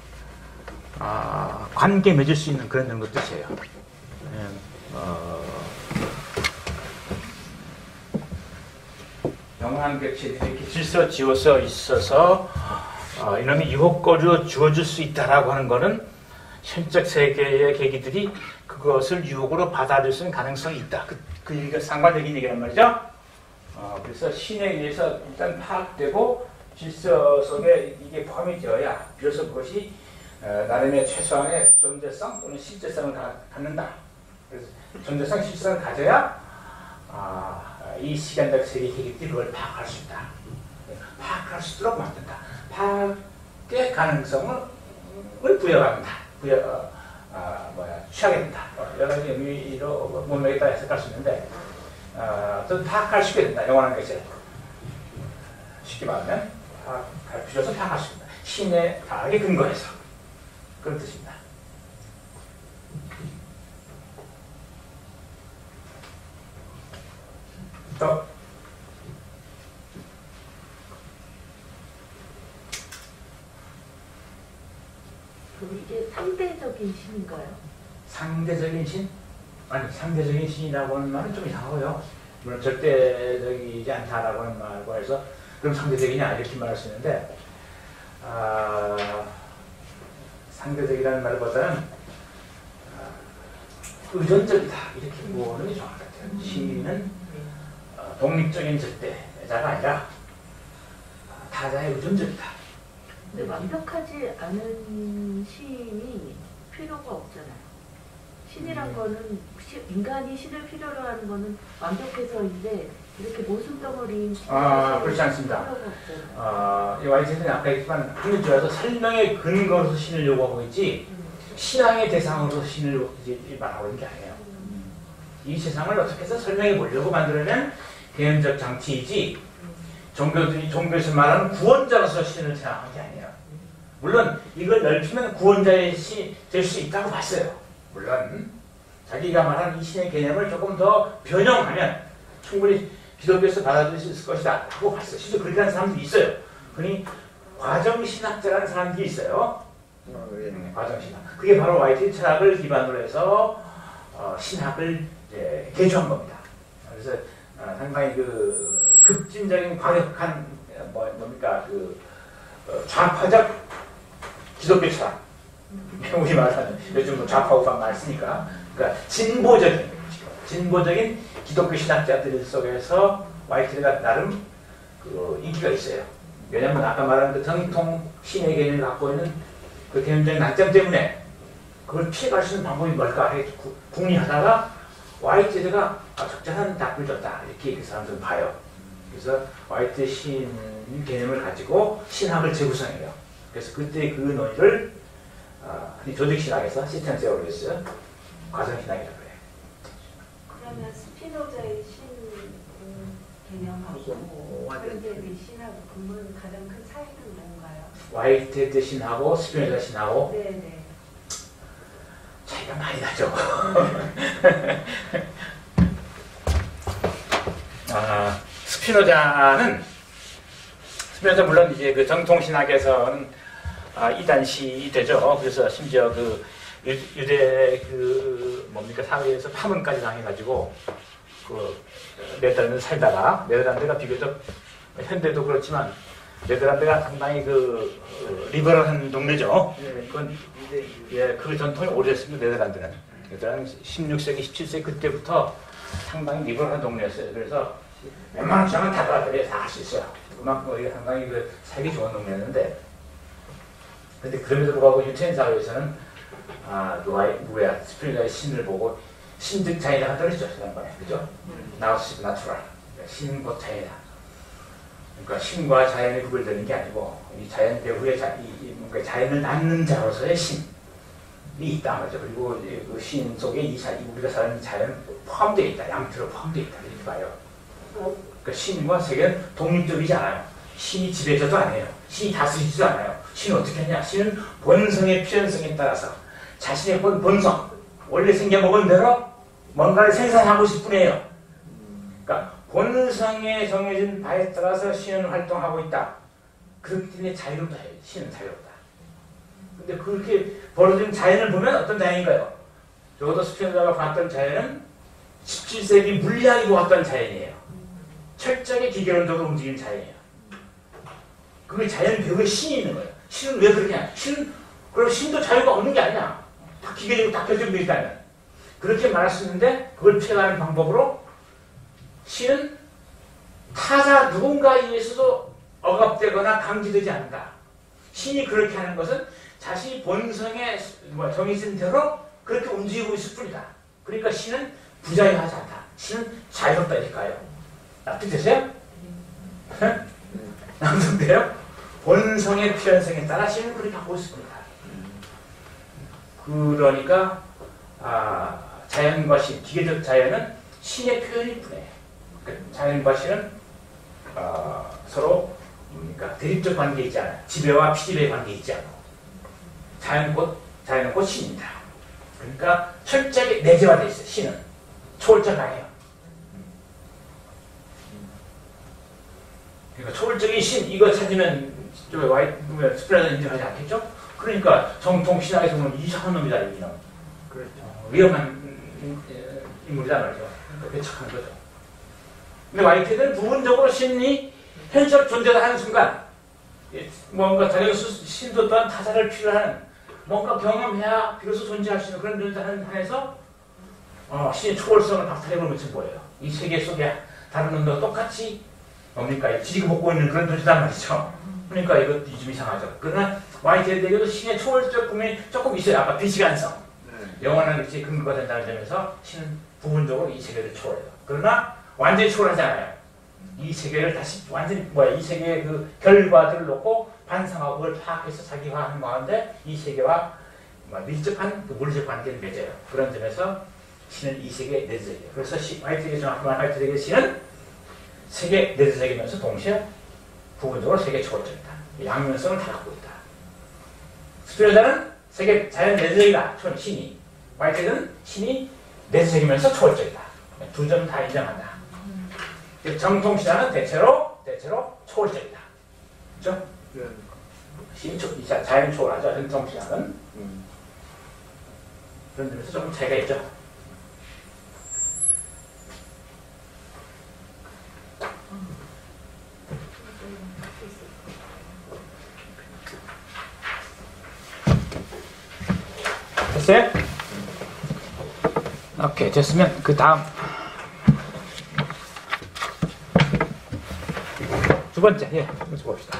아, 관계 맺을 수 있는 그런 것 뜻이에요. 예, 어, 영한 객체들이 이렇게 질서 지어서 있어서 어, 이놈이 유혹거리로 주어질 수 있다라고 하는 것은 현적 세계의 계기들이 그것을 유혹으로 받아들일 수 있는 가능성이 있다. 그, 그 얘기가 상관적인 얘기란 말이죠. 어, 그래서 신에 의해서 일단 파악되고 질서 속에 이게 포함이 되어야 비로소 그것이 어, 나름의 최소한의 존재성 또는 실제성을 가, 갖는다. 그래서 존재성, 실제성을 가져야 아, 이 시간적 세계 계기들이 그걸 파악할 수 있다. 파악할 수 있도록 만든다. 파악의 가능성을 부여합니다. 부여, 어, 아, 뭐야, 취하게 된다. 어, 여러 가지 의미로 문맥에 따라 해석할 수 있는데, 어, 또 파악할 수 있게 된다. 영원한 것을. 쉽게 말하면, 파악할 필요해서 파악할 수 있다. 신의 파악에 근거해서. 그런 뜻입니다. 또, 그럼 이게 상대적인 신인가요? 상대적인 신? 아니, 상대적인 신이라고 하는 말은 좀 이상하고요. 물론 절대적이지 않다라고 하는 말과 해서 그럼 상대적이냐 이렇게 말할 수 있는데, 아, 상대적이라는 말보다는 아, 의존적이다 이렇게 보는 게 정확할 것 같아요. 신은 어, 독립적인 절대자가 아니라 타자의 의존적이다. 근데 완벽하지 않은 신이 필요가 없잖아요. 신이란 음. 거는 시, 인간이 신을 필요로 하는 거는 완벽해서인데 이렇게 모순덩어리인 아, 그렇지 않습니다. 필요가 없잖아요. 어, 이 와이즈는 아까 했지만 한문 좋아서 설명의 근거로서 신을 요구하고 있지 음. 신앙의 대상으로서 신을 이제 말하고 있는 게 아니에요. 이 세상을 어떻게 해서 설명해 보려고 만들면 개념적 장치이지 종교들이 종교에서 말하는 구원자로서 신을 생각한 게 아니에요. 물론 이걸 넓히면 구원자의 신이 될 수 있다고 봤어요. 물론 자기가 말하는 이 신의 개념을 조금 더 변형하면 충분히 기독교에서 받아들일 수 있을 것이다 하고 봤어요. 실제로 그렇게 하는 사람들이 있어요. 그러니 과정신학자라는 사람들이 있어요. 어, 예. 음, 과정신학. 그게 바로 와이트의 철학을 기반으로 해서 어, 신학을 이제 개조한 겁니다. 그래서 어, 상당히 그 급진적인 과격한 뭐, 뭡니까 그 어, 좌파적 기독교 철학. 우리 말하는 요즘 뭐 좌파 우파 말 쓰니까 그러니까 진보적인 진보적인 기독교 신학자들 속에서 와이트가 나름 그 인기가 있어요. 왜냐하면 아까 말한 그 정통 신의 개념을 갖고 있는 그 개념적인 난점 때문에 그걸 피해갈 수 있는 방법이 뭘까 해 궁리하다가 와이트가 아, 적절한 답을 줬다 이렇게 그 사람들은 봐요. 그래서 와이트 신 개념을 가지고 신학을 재구성해요. 그래서 그때 그 논의를 어, 조직신학에서 시스템 세어로 했어요. 과정신학이라고 해요. 그러면 스피노자의 신 음, 개념하고 화이트헤드 신하고 근본 가장 큰 차이는 뭔가요? 와이트헤드 신하고 스피노자 신하고 네네. 차이가 많이 나죠. 아, 스피노자는 스피노자 물론 이제 그 정통 신학에서는 아, 이단시 되죠. 그래서 심지어 그 유, 유대 그 뭡니까 사회에서 파문까지 당해가지고 그 네덜란드 살다가 네덜란드가 비교적 현대도 그렇지만 네덜란드가 상당히 그 어, 리버럴한 동네죠. 그건 예, 그 전통이 오래됐습니다. 네덜란드는 네덜란드 십육 세기, 십칠 세기 그때부터 상당히 리버럴한 동네였어요. 그래서 웬만한 주장은 다 받아들여야 다 할 수 있어요. 그만큼 우리가 상당히 그 살기 좋은 동네였는데. 근데 그럼에도 불구하고 유태인 사회에서는 아, 누가 누구야 스피리트의 신을 보고 신즉 자이다가 떨어지죠. 지난번에 그죠? Now is natural. 신 곧 자이다. 그러니까 신과 자연이 구별되는 게 아니고 이 자연 배후에 자, 이, 이 뭔가 자연을 낳는 자로서의 신이 있다 말이죠. 그리고 그 신 속에 이 자, 우리가 사는 자연 포함되어 있다. 양태로 포함되어 있다. 이렇게 봐요. 그러니까 신과 세계는 독립적이지 않아요. 신이 지배자도 아니에요. 신이 다스리지도 않아요. 신은 어떻게 하냐? 신은 본성의 필연성에 따라서 자신의 본, 본성, 원래 생겨먹은 대로 뭔가를 생산하고 있을 뿐이에요. 그러니까 본성에 정해진 바에 따라서 신은 활동하고 있다. 그렇기 때문에 자유롭다 해요. 신은 자유롭다. 근데 그렇게 벌어진 자연을 보면 어떤 자연인가요? 적어도 스피노자가 봤던 자연은 십칠 세기 물리학이 보았던 자연이에요. 철저하게 기계론적으로 움직이는 자연이에요. 그게 자연 배후에 신이 있는 거예요. 신은 왜 그러냐? 신은, 그럼 신도 자유가 없는 게 아니야. 다 기계적으로 다 결정되어 있다면. 그렇게 말할 수 있는데, 그걸 피해가는 방법으로 신은 타자 누군가에 의해서도 억압되거나 강제되지 않는다. 신이 그렇게 하는 것은 자신이 본성에 정해진 대로 그렇게 움직이고 있을 뿐이다. 그러니까 신은 부자유하지 않다. 신은 자유롭다 이럴까요? 납득되세요? 납득돼요? 본성의 필연성에 따라 신은 그렇게 하고 있습니다. 그러니까 아, 자연과 신, 기계적 자연은 신의 표현일 뿐이에요. 그러니까 자연과 신은 아, 서로 뭡니까? 대립적 관계에 있지 않아요. 지배와 피지배의 관계에 있지 않고 자연 곧, 자연은 곧 신입니다. 그러니까 철저하게 내재화되어 있어요. 신은 초월적 아니에요. 그러니까 초월적인 신 이거 찾으면 스피노자 인정하지 않겠죠? 그러니까 정통 신학에서 보면 이상한 놈이다 이놈. 그렇죠. 어, 위험한 인물이다 말이죠. 그러니까 배척하는 거죠. 근데 와이트는 부분적으로 신이 현실적 존재를 하는 순간 뭔가 자기가 신도 또한 타자를 필요한 뭔가 경험해야 비로소 존재할 수 있는 그런 존재하는 한에서 어, 신의 초월성을 박탈해보면서 뭐예요? 이 세계 속에 다른 놈도 똑같이 뭡니까? 지지고 먹고 있는 그런 존재단 말이죠. 그러니까 이것도 좀 이상하죠. 그러나 와이트헤드에게도 신의 초월적 꿈이 조금 있어요. 아까 비시간성. 네. 영원한 빛이 근거가 된다는 점에서 신은 부분적으로 이 세계를 초월해요. 그러나 완전히 초월하지 않아요. 이 세계를 다시 완전히 뭐야? 이 세계의 그 결과들을 놓고 반성하고 그걸 파악해서 자기화하는 가운데 이 세계와 밀접한 그 물리적 관계를 맺어요. 그런 점에서 신은 이 세계에 내재해요. 그래서 시, 와이트에게 정확히 말할 때 신은 세계 내재적이면서 동시에 부분적으로 세계 초월적이다. 양면성을 다 갖고 있다. 스피노자는 세계 자연 내재적이다. 촌 신이. 화이트는 신이 내재적이면서 초월적이다. 두 점 다 인정한다. 정통신화는 대체로 대체로 초월적이다. 그렇죠? 네. 신이 초, 자연 초월하죠. 정통신화는. 음. 그런 점에서 조금 차이가 있죠. 됐어요? 오케이, 됐으면 그 다음 두 번째, 예, 먼저 봅시다.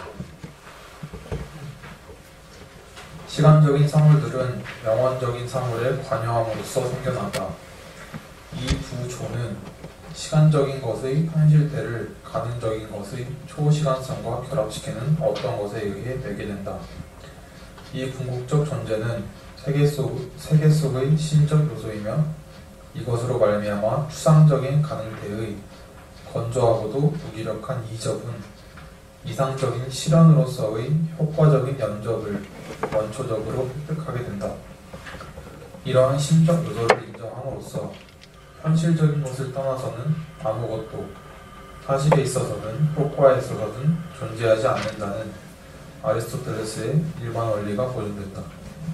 시간적인 사물들은 영원적인 사물에 관여함으로써 생겨난다. 이 두 조는 시간적인 것의 현실태를 가능적인 것의 초시간성과 결합시키는 어떤 것에 의해 매개된다. 이 궁극적 존재는 세계 속, 세계 속의 신적 요소이며 이것으로 말미암아 추상적인 가능태의 건조하고도 무기력한 이접은 이상적인 실현으로서의 효과적인 연접을 원초적으로 획득하게 된다. 이러한 신적 요소를 인정함으로써 현실적인 것을 떠나서는 아무것도 사실에 있어서든 효과에 있어서든 존재하지 않는다는 아리스토텔레스의 일반 원리가 보존됐다.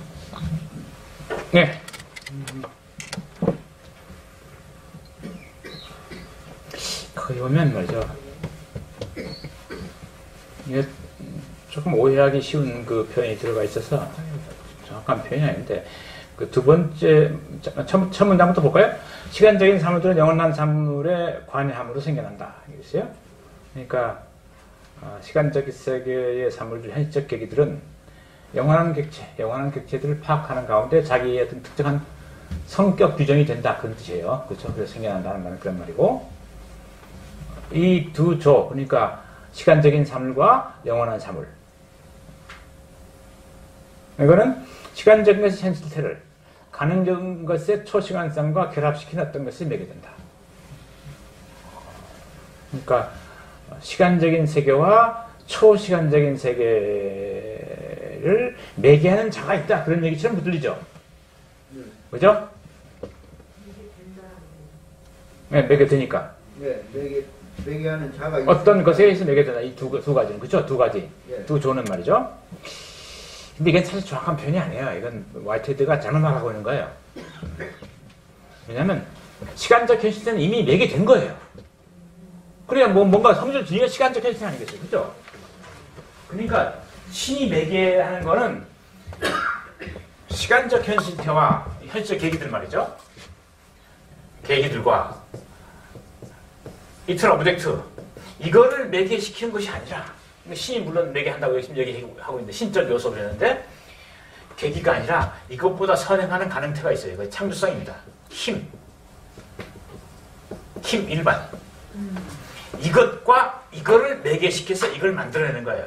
네. 거기 보면 말이죠. 이게 조금 오해하기 쉬운 그 표현이 들어가 있어서 정확한 표현이 아닌데 그 두 번째 첫, 첫 문장부터 볼까요? 시간적인 사물들은 영원한 사물에 관여함으로 생겨난다. 이겠어요? 그러니까 어, 시간적 세계의 사물들, 현실적 계기들은 영원한 객체, 영원한 객체들을 파악하는 가운데 자기의 어떤 특정한 성격 규정이 된다. 그런 뜻이에요. 그렇죠? 그래서 생겨난다는 말은 그런 말이고 이 두 조, 그러니까 시간적인 사물과 영원한 사물. 이거는 시간적인 것의 현실태를 가능적인 것의 초시간성과 결합시키는 어떤 것을 매개된다. 그러니까 시간적인 세계와 초시간적인 세계를 매개하는 자가 있다. 그런 얘기처럼 들리죠? 그죠? 네, 매개되니까. 네, 매개, 매개하는 자가 어떤 것에 의해서 매개된다. 이 두 두 가지는. 그죠? 두 가지. 예. 두 조는 말이죠. 근데 이건 사실 정확한 표현이 아니에요. 이건 화이트헤드가 잘못 말하고 있는 거예요. 왜냐하면 시간적 현실은 이미 매개된 거예요. 그래야 뭐 뭔가 성질 주의가 시간적 현실 아니겠어요. 그죠? 그러니까 신이 매개하는 거는 시간적 현실태와 현실적 계기들 말이죠. 계기들과 이틀 오브젝트 이거를 매개시키는 것이 아니라 신이 물론 매개한다고 열심히 얘기하고 있는데 신적 요소를 했는데 계기가 아니라 이것보다 선행하는 가능태가 있어요. 이거 창조성입니다. 힘. 힘 일반. 이것과 이거를 매개시켜서 이걸 만들어내는 거예요.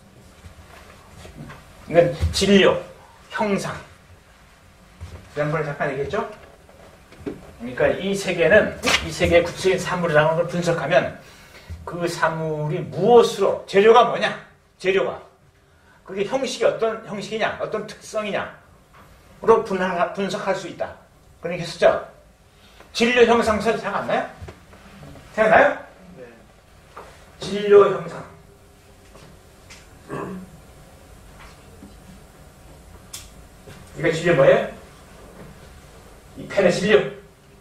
이건 진료, 형상. 지난번에 잠깐 얘기했죠? 그러니까 이 세계는 이 세계의 구체적인 사물이라는 걸 분석하면 그 사물이 무엇으로, 재료가 뭐냐? 재료가. 그게 형식이 어떤 형식이냐? 어떤 특성이냐? 로 분석할 수 있다. 그러니까 했었죠? 진료 형상설 생각 안 나요? 생각나요? 네. 진료 형상. 이거 진료 뭐예요? 이 펜의 진료.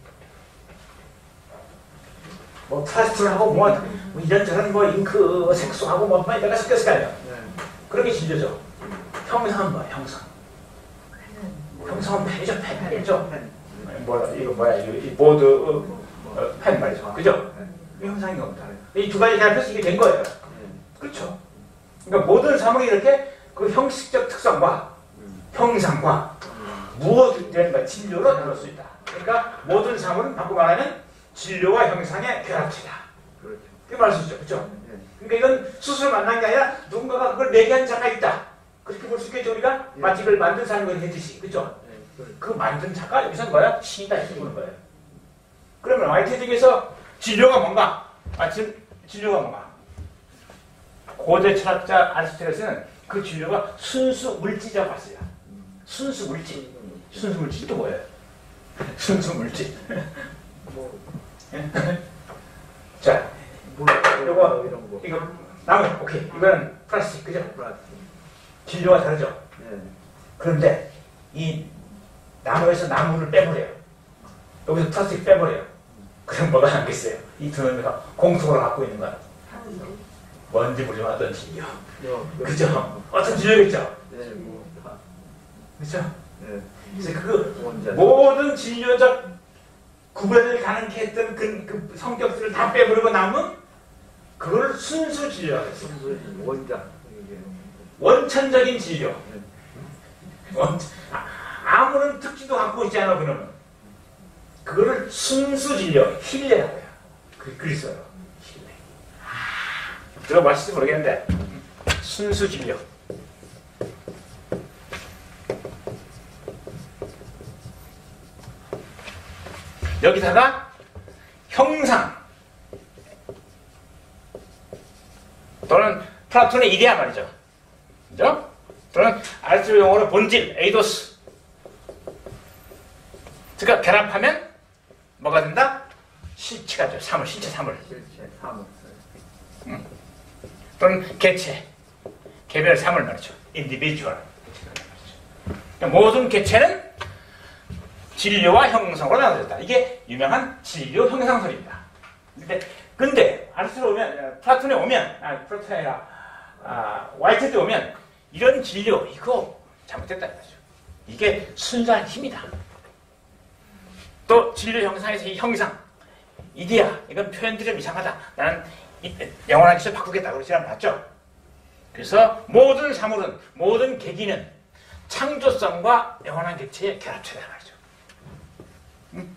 뭐 플라스틱하고 뭐, 뭐 이런저런 뭐 잉크 색소하고 뭐 많이 내가 섞였을 거 아니에요. 네. 그런 게 진료죠. 형상은 뭐야? 형상. 형상은 펜이죠. 펜이죠. 뭐야 이거 뭐야 이거 이 보드 어, 어, 펜 말이죠. 그죠? 이 형상이 겁니다. 이 두 가지 합해서 이게 된 거예요. 그렇죠. 그러니까 모든 사물이 이렇게 그 형식적 특성과 형상과 무엇이 되는가 진료로 다룰 수 있다. 그러니까 모든 사물은 바꿔 말하면 진료와 형상의 결합체다. 그렇죠. 그게 말할 수 있죠. 그렇죠? 네. 그러니까 이건 스스로 만난 게 아니라 누군가가 그걸 매개한 자가 있다. 그렇게 볼 수 있겠죠. 우리가 네. 마치 그걸 만든 사람이 했듯이. 그렇죠? 네. 그렇죠. 그 만든 자가 여기서 뭐야? 신이다. 이렇게 보는 거예요. 그러면 화이트헤드 중에서 진료가 뭔가? 아, 지금 진료가 뭔가? 고대 철학자 아리스토텔레스는 그 진료가 순수 물질이라고 봤어요. 순수 물질. 순수 물질이 또 뭐예요? 순수 물질. 뭐, 자, 물, 요거, 이런 거. 이거 나무, 오케이. 이거는 플라스틱, 그죠? 플라스틱. 진료가 다르죠? 네. 그런데 이 나무에서 나무를 빼버려요. 여기서 플라스틱 빼버려요. 그럼 뭐가 남겠어요? 이 두 놈이가 공통으로 갖고 있는 건 뭔지 모르지만 어떤 진료. 요, 요, 그죠? 어떤 진료겠죠? 네, 뭐, 다. 그죠? 네. 그래서 그 원자. 모든 진료적 구별을 가능케 했던 그, 그 성격들을 다 빼버리고 남은 그걸 순수 진료라고 했어요. 순수 원자. 이게. 원천적인 진료. 원, 아, 아무런 특징도 갖고 있지 않아, 그러면. 그거를 순수 진료, 힐레라고 해요. 그 그리스어로. 힐레. 들어봤을지 모르겠는데, 순수 진료. 여기다가 형상 또는 플라톤의 이데아 말이죠. 그죠? 또는 아리스토텔 용어로 본질, 에이도스. 그러니까 결합하면 뭐가 된다? 실체가 돼요. 사물, 실체 사물. 실체, 사물. 음. 또는 개체, 개별 사물 말이죠. individual. 그러니까 모든 개체는 진료와 형성으로 나눠졌다. 이게 유명한 진료 형상설입니다. 근데, 근데 아리스토텔에 오면, 플라톤에 오면, 아, 플라톤이 아니라 아, 화이트에 오면 이런 진료 이거 잘못됐다 이거죠. 이게 순수한 힘이다. 또 진료 형상에서 이 형상, 이데아 이건 표현들이 좀 이상하다. 나는 이, 영원한 기술 바꾸겠다. 그러지 않 봤죠. 그래서 모든 사물은 모든 계기는 창조성과 영원한 객체의 결합체다 말이죠. 음?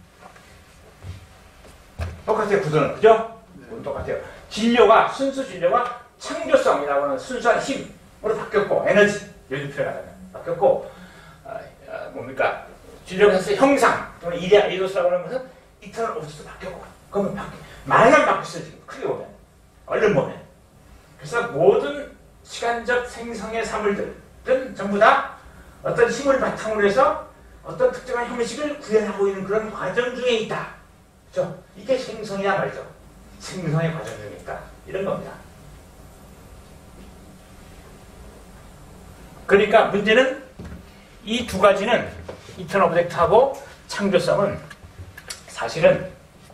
똑같아요. 구도는 그죠? 네. 똑같아요. 진료가 순수 진료가 창조성이라고 하는 순수한 힘으로 바뀌었고 에너지 요즘 표현하면 바뀌었고 어, 어, 뭡니까 진료에서 형상 또는 이데아 이도스라고 하는 것은 이터널 오브젝트로 바뀌었고 그러면 바뀌 말만 바뀌었어요. 지금 크게 보면 얼른 보면 그래서 모든 시간적 생성의 사물들은 전부 다 어떤 힘을 바탕으로 해서 어떤 특정한 형식을 구현하고 있는 그런 과정 중에 있다. 그렇죠? 이게 생성이란 말이죠. 생성의 과정 중에 있다. 이런 겁니다. 그러니까 문제는 이 두 가지는 이터널 오브젝트하고 창조성은 사실은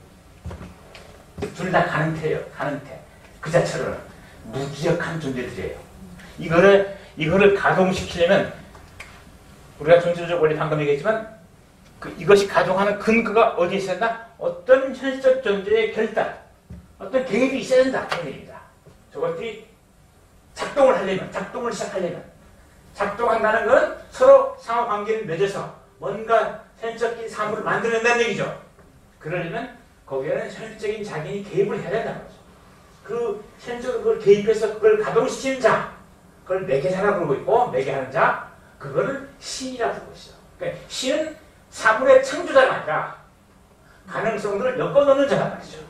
둘 다 가능태예요. 가능태. 그 자체로는 무기력한 존재들이에요. 이거를 이거를 가동시키려면 우리가 존재적 원리 방금 얘기했지만 그 이것이 가동하는 근거가 어디에 있어야 된다? 어떤 현실적 존재의 결단, 어떤 개입이 있어야 된다. 그런 얘기입니다. 저것들이 작동을 하려면, 작동을 시작하려면 작동한다는 것은 서로 상호관계를 맺어서 뭔가 현실적인 사물을 만들어낸다는 얘기죠. 그러려면 거기에는 현실적인 자기이 개입을 해야 된다는 거죠. 그 현실적으로 그걸 개입해서 그걸 가동시키는 자, 그걸 매개자라고 부르고 있고 매개하는 자, 그거를 신이라고 부르고 있어요. 그러니까 신은 사물의 창조자가 아니라 가능성들을 엮어놓는 자란 말이죠.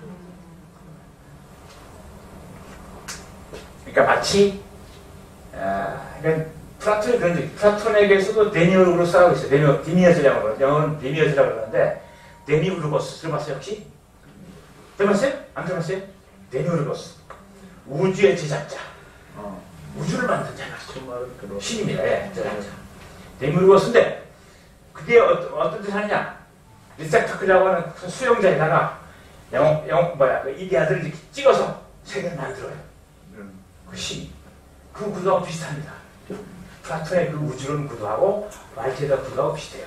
그러니까 마치 아, 그러니까 플라톤이 그런 적, 플라톤에게서도 데미우르고스라고 있어요. 데미, 디미어즈라고 그러죠. 영어는 데미어즈라고 그러는데 데미우르고스 들어봤어요 혹시? 들어봤어요? 안 들어봤어요? 데미우르고스 우주의 제작자. 어. 우주를 만든 자가 그 말은 그렇 신입니다. 예, 제작자. 데미우르고스인데 그게 어떤, 어떤 짓을 하느냐? 리셉터클이라고 하는 수용자에다가 영, 영, 뭐야, 그 이데아들을 이렇게 찍어서 세계를 만들어요. 음. 그 신. 그 구도하고 비슷합니다. 플라톤의 그 우주론 구도하고 말티에다 구도하고 비슷해요.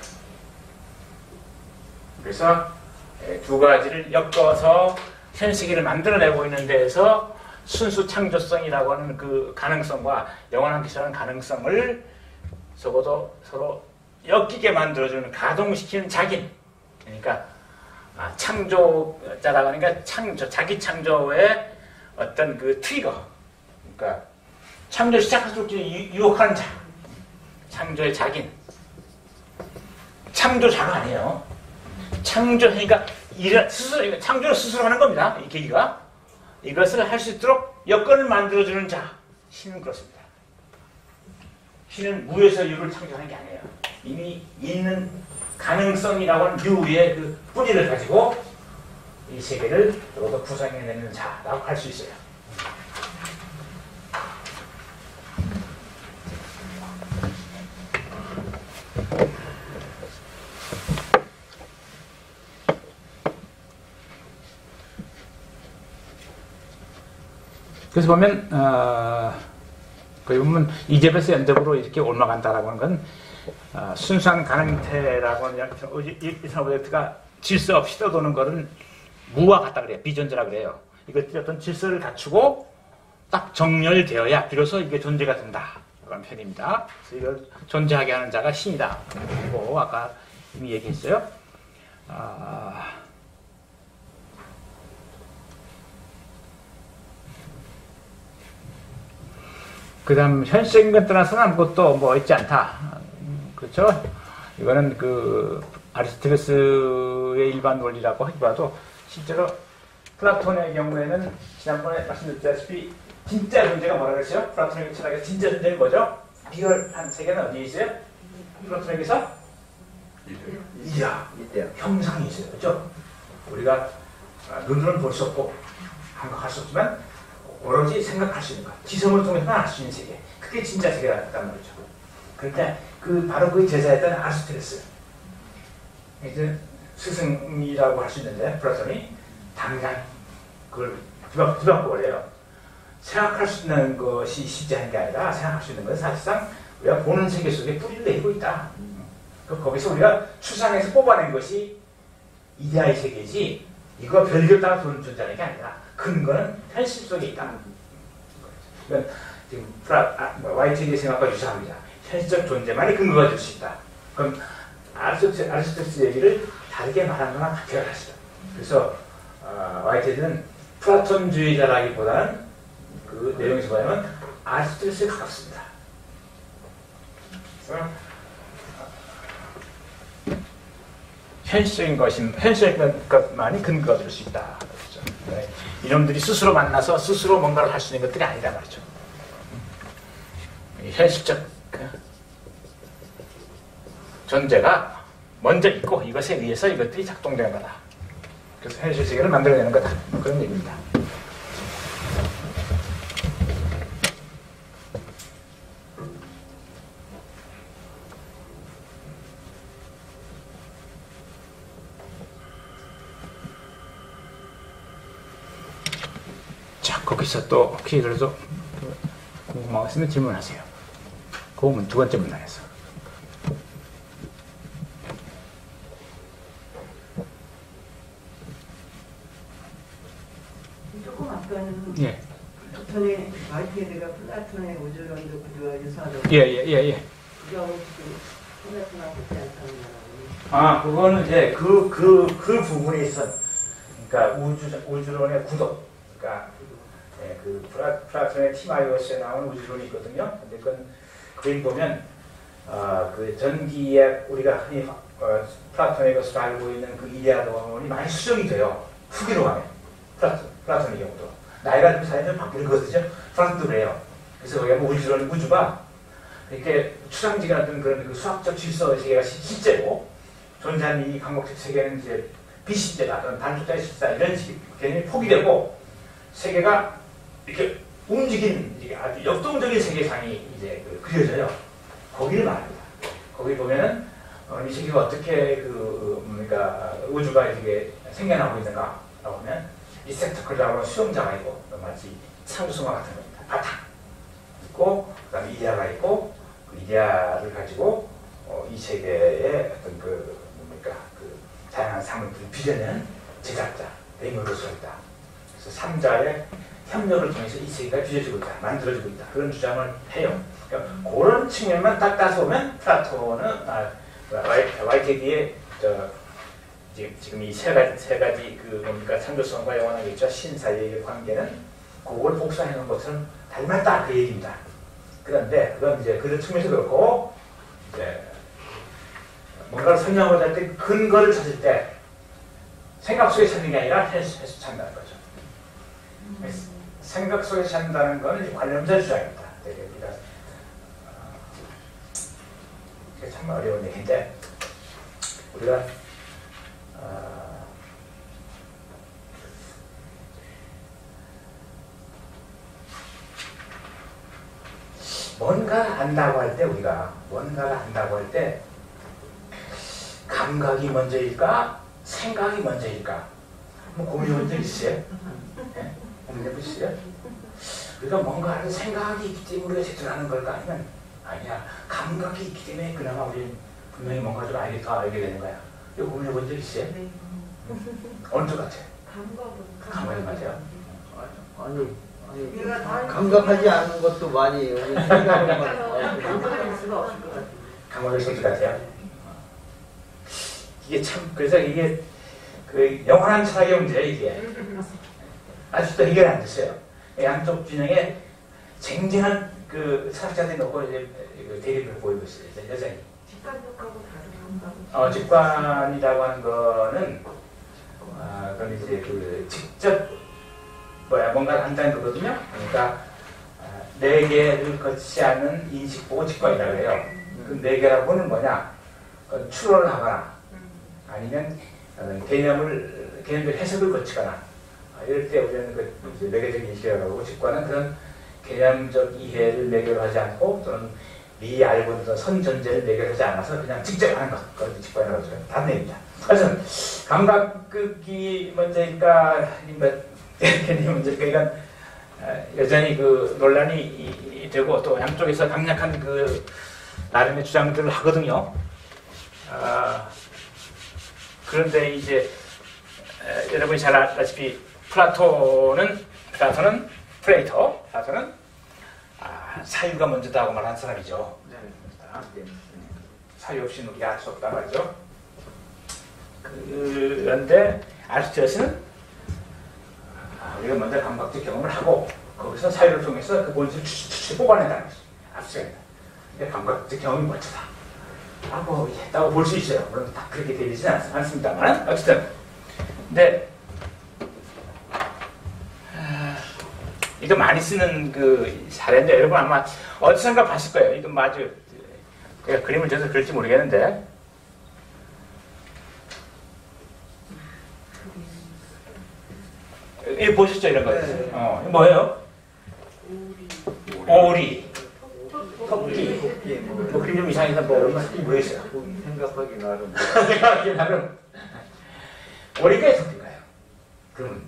그래서 두 가지를 엮어서 현세계를 만들어내고 있는 데에서 순수 창조성이라고 하는 그 가능성과 영원한 기술하는 가능성을 적어도 서로 엮이게 만들어주는 가동시키는 작인. 그러니까 아, 창조자라고 하니까 창조, 자기 창조의 어떤 그 트리거. 그러니까 창조 시작할수록 유혹하는 자. 창조의 작인. 창조자가 아니에요. 창조, 그러니까 일을 스스로, 창조를 스스로 하는 겁니다. 이 계기가. 이것을 할 수 있도록 여건을 만들어주는 자, 신은 그렇습니다. 신은 무에서 유를 창조하는 게 아니에요. 이미 있는 가능성이라고 하는 유의 그 뿌리를 가지고 이 세계를 더 구성해내는 자라고 할 수 있어요. 그래서 보면 어, 거기 보면 이제부터 연접으로 이렇게 올라간다라고 하는 건 어, 순수한 가능태라고 하는 이상 오브젝트가 질서 없이 떠도는 것은 무와 같다 그래요. 비존재라 그래요. 이것들이 어떤 질서를 갖추고 딱 정렬되어야 비로소 이게 존재가 된다. 그런 편입니다. 그래서 이걸 존재하게 하는 자가 신이다. 그리고 아까 이미 얘기했어요. 아, 그 다음 현실적인 것 떠나서는 아무것도 뭐 있지 않다. 그렇죠? 이거는 그 아리스토텔레스의 일반 원리라고 하기보다도 실제로 플라톤의 경우에는 지난번에 말씀드렸다시피 진짜 존재가 뭐라 그랬어요? 플라톤의 철학에서 진짜 존재는 뭐죠? 리얼한 세계는 어디에 있어요? 플라톤에게서 이야, 형상이 있어요. 그렇죠? 우리가 눈으로는 볼 수 없고 감각할 수 없지만 오로지 생각할 수 있는 것, 지성을 통해서만 알 수 있는 세계. 그게 진짜 세계라는 말이죠. 그런데 그 바로 그 제자였던 아리스토텔레스, 이제 스승이라고 할 수 있는데 플라톤이 당장 그걸 뒤바꿔, 뒤바꿔버려요. 생각할 수 있는 것이 실제한 게 아니라 생각할 수 있는 것은 사실상 우리가 보는 세계 속에 뿌리를 내리고 있다. 거기서 우리가 추상에서 뽑아낸 것이 이데아의 세계지 이거 별개로 따라 존재하는 게 아니라 근거는 현실 속에 있다. 이건 지금 프라, 아, 와이티의 생각과 유사합니다. 현실적 존재만이 근거가 될 수 있다. 그럼 아리스토텔레스 얘기를 다르게 말하는 거랑 같아요, 사실은. 그래서 어, 와이티는 플라톤주의자라기보다는 그 내용에서 보면 아리스토텔레스에 가깝습니다. 그래서 현실적인 것인, 현실적인 것만이 근거가 될 수 있다. 그렇죠? 네. 이놈들이 스스로 만나서 스스로 뭔가를 할 수 있는 것들이 아니다 말이죠. 현실적 그 존재가 먼저 있고 이것에 의해서 이것들이 작동되는 거다. 그래서 현실 세계를 만들어내는 거다. 그런 얘기입니다. 자, 거기서 또 혹시 그래도 궁금한 거 있으면 질문하세요. 그 문, 두 번째 문항에서. 조금 아까는 예. 플라톤의 와이티헤드가 플라톤의 우주론도 구조와 유사하다고. 예, 예, 예, 예. 그거하고 지금 플라톤하고 같지 않다는 거라고. 아, 그거는 이제 그, 그, 그 부분에 있어. 그러니까 우주, 우주론의 구도. 그러니까 예, 그 플라, 플라톤의 티마이오스에 나오는 우주론이 있거든요. 근데 그건 그림 보면 어, 그 전기에 우리가 흔히 어, 플라톤의 것으로 알고 있는 그 이데아론이 많이 수정이 돼요. 후기로 가면 플라톤, 플라톤의 경우도 나이가 좀 사이에 좀 바뀌는 거거든요. 플라톤도 그래요. 그래서 거기 뭐 우주론, 우주가 이렇게 추상적인 어떤 그런 그 수학적 질서 세계가 시, 실제고 존재하는 이 강목적 세계는 이제 비실제다, 또는 단초자의 실사 이런 식의 개념이 포기되고 세계가 이렇게 움직이는 이게 아주 역동적인 세계상이 이제 그 그려져요. 거기를 말합니다. 거기 보면은 어, 이 세계가 어떻게 그 뭡니까 우주가 이렇게 생겨나고 있는가라고 하면 이 섹터클이라고 하는 수용자가 있고 마치 상수성화 같은 겁니다. 바탕 있고 그다음에 이데아가 있고 그 이데아를 가지고 어, 이 세계의 어떤 그 뭡니까 그 다양한 사물들을 빚어내는 제작자 레이머로서 있다. 그래서 삼자의 협력을 통해서 이 세계가 빚어지고 있다, 만들어지고 있다. 그런 주장을 해요. 그러니까 그런 측면만 딱 따서 보면 플라톤은 아, 와이티헤드의 지금 이 세 가지, 세 가지 그 뭡니까 창조성과 영원한 있죠 신 사이의 관계는 그걸 복사해 놓은 것처럼 닮았다 그 얘기입니다. 그런데 그건 이제 그런 측면에서 그렇고 이제 뭔가를 설명을 할 때 근거를 찾을 때 생각 속에 찾는 게 아니라 현실에서 찾는다는 거죠. 생각 속에 산다는 것은 관념자 주장입니다. 되게 우리가 어, 이게 참 어려운 얘기인데 우리가 어, 뭔가 안다고 할 때 우리가 뭔가를 안다고 할 때 감각이 먼저일까 생각이 먼저일까 뭐 고민해 본 적 있어요? 네? 고민해 보시죠. 우리가 뭔가를 생각이 있기 때문에 우리가 제대로 하는 걸까 아니면 아니야 감각이 있기 때문에 그나마 우리는 분명히 뭔가 좀 알게 더 알게 되는 거야. 이거 고민해 본 적 있어요? 네. 어느 쪽 같아요? 감각은 감각이 맞아요? 아니, 아니 우리가 다 감각하지 않은 것도 많이 우리 생각으로만 감각할 수가 없을 것 같아요. 감각의 소주 같아요. 이게 참 그래서 이게 그 영원한 철학의 문제예요 이게. 아직도 해결 안 됐어요. 양쪽 진영에 쟁쟁한 그 철학자들이 놓고 이제 대립을 보이고 있어요. 여전히. 직관적하고 다른 감각은 어, 직관이라고 하는 거는 아, 그건 이제 그 직접 뭐야 뭔가를 한다는 거거든요. 그러니까 아, 네 개를 거치지 않는 인식 보고 직관이라고 해요. 그 네 개라고는 뭐냐? 어, 추론을 하거나 아니면 어, 개념을 개념적 해석을 거치거나 아, 이럴 때 우리는 그 매개적 인식이라고 하고 직관은 그런 개념적 이해를 매개로 하지 않고 또는 미 알고 있는 선전제를 매개하지 않아서 그냥 직접 하는 것 그걸 직관이라고 하죠. 다른 얘기입니다. 그래서 감각극이 먼저일까 아니면 개념이 먼저일까 이건 어, 여전히 그 논란이 되고 또 양쪽에서 강력한 그 나름의 주장들을 하거든요. 아, 그런데 이제 에, 여러분이 잘 알다시피 플라톤은 플라톤은 플레이토 플라톤은 아, 사유가 먼저다고 말한 사람이죠. 네. 사유 없이는 우리가 알 수 없단 말이죠. 그런데 아리스토텔레스는 아, 우리가 먼저 감각적 경험을 하고 거기서 사유를 통해서 그 본질을 추측 뽑아낸다는 것이죠. 압수입니다. 감각적 경험이 먼저다. 라고 했다고 볼 수 있어요. 물론 다 그렇게 되지는 않습니다만 어쨌든 근데 아, 이거 많이 쓰는 그 사례인데 여러분 아마 어디선가 봤을 거예요. 이거 마주 제가 그림을 줘서 그럴지 모르겠는데 이거 보셨죠 이런 거? 네. 어, 이거 뭐예요? 오리, 토끼. 토끼 뭐 뭐 그림 좀 이상해서 뭐 모르겠어요. 생각하기 나름. 생각하기 나름. 오리가 토끼인가요? 그러면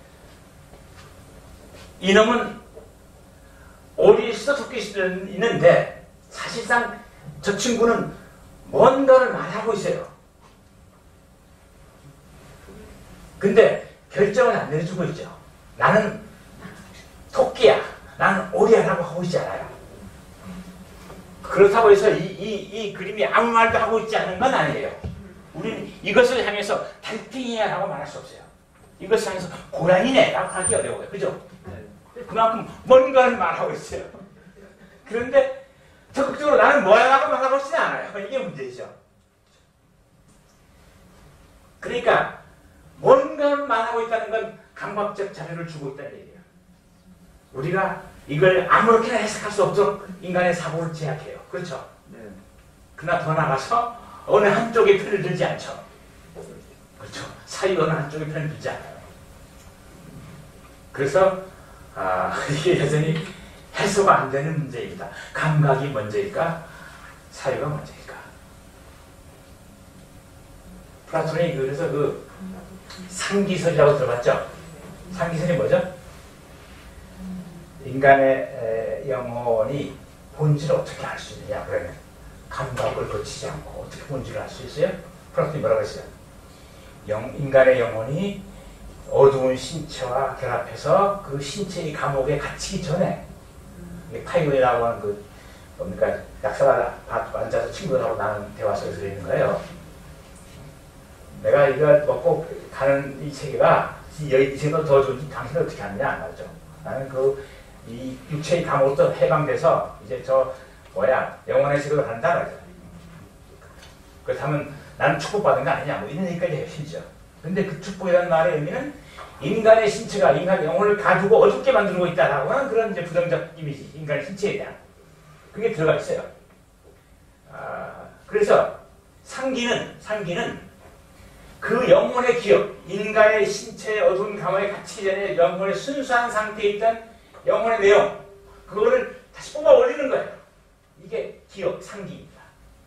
이놈은 오리일 수도 토끼일 수도 있는데 사실상 저 친구는 뭔가를 말하고 있어요. 근데 결정을 안 내려주고 있죠. 나는 토끼야. 나는 오리야라고 하고 있지 않아요. 그렇다고 해서 이, 이, 이 그림이 아무 말도 하고 있지 않은 건 아니에요. 우리는 이것을 향해서 달팽이야라고 말할 수 없어요. 이것을 향해서 고양이네라고 하기 어려워요. 그죠? 그만큼 뭔가를 말하고 있어요. 그런데 적극적으로 나는 뭐야라고 말하고 있지는 않아요. 이게 문제죠. 그러니까 뭔가를 말하고 있다는 건 감각적 자료를 주고 있다는 얘기예요. 우리가 이걸 아무렇게나 해석할 수 없도록 인간의 사고를 제약해요. 그렇죠? 네. 그러나 더 나가서 어느 한쪽에 편을 들지 않죠. 그렇죠? 사이 어느 한쪽에 편을 들지 않아요. 그래서 아, 이게 여전히 해소가 안 되는 문제입니다. 감각이 먼저일까? 사유가 먼저일까? 플라톤이 그래서 그 상기설이라고 들어봤죠? 상기설이 뭐죠? 인간의 영혼이 본질을 어떻게 알 수 있느냐 그러면 감각을 거치지 않고 어떻게 본질을 알 수 있어요? 플라톤이 뭐라고 했어요? 영, 인간의 영혼이 어두운 신체와 결합해서 그 신체의 감옥에 갇히기 전에 파이오리라고 하는 그 뭡니까 약사가 앉아서 친구들하고 나눈 대화 속에서 있는 거예요. 내가 이거 먹고 가는 이 세계가 이 세계보다 더 좋은지 당신은 어떻게 아느냐 말이죠. 나는 그 이 육체의 감옥부터 해방돼서 이제 저 뭐야 영혼의 세계로 간다 말이죠. 그렇다면 나는 축복받은 거 아니냐 뭐 이런 얘기까지 해요. 심지어 근데 그 축복이라는 말의 의미는 인간의 신체가 인간의 영혼을 가두고 어둡게 만들고 있다라고 하는 그런 이제 부정적 이미지, 인간의 신체에 대한 그게 들어가 있어요. 아, 그래서 상기는 상기는 그 영혼의 기억, 인간의 신체의 어두운 가마에 갇히기 전에 영혼의 순수한 상태에 있던 영혼의 내용, 그거를 다시 뽑아 올리는 거예요. 이게 기억, 상기입니다.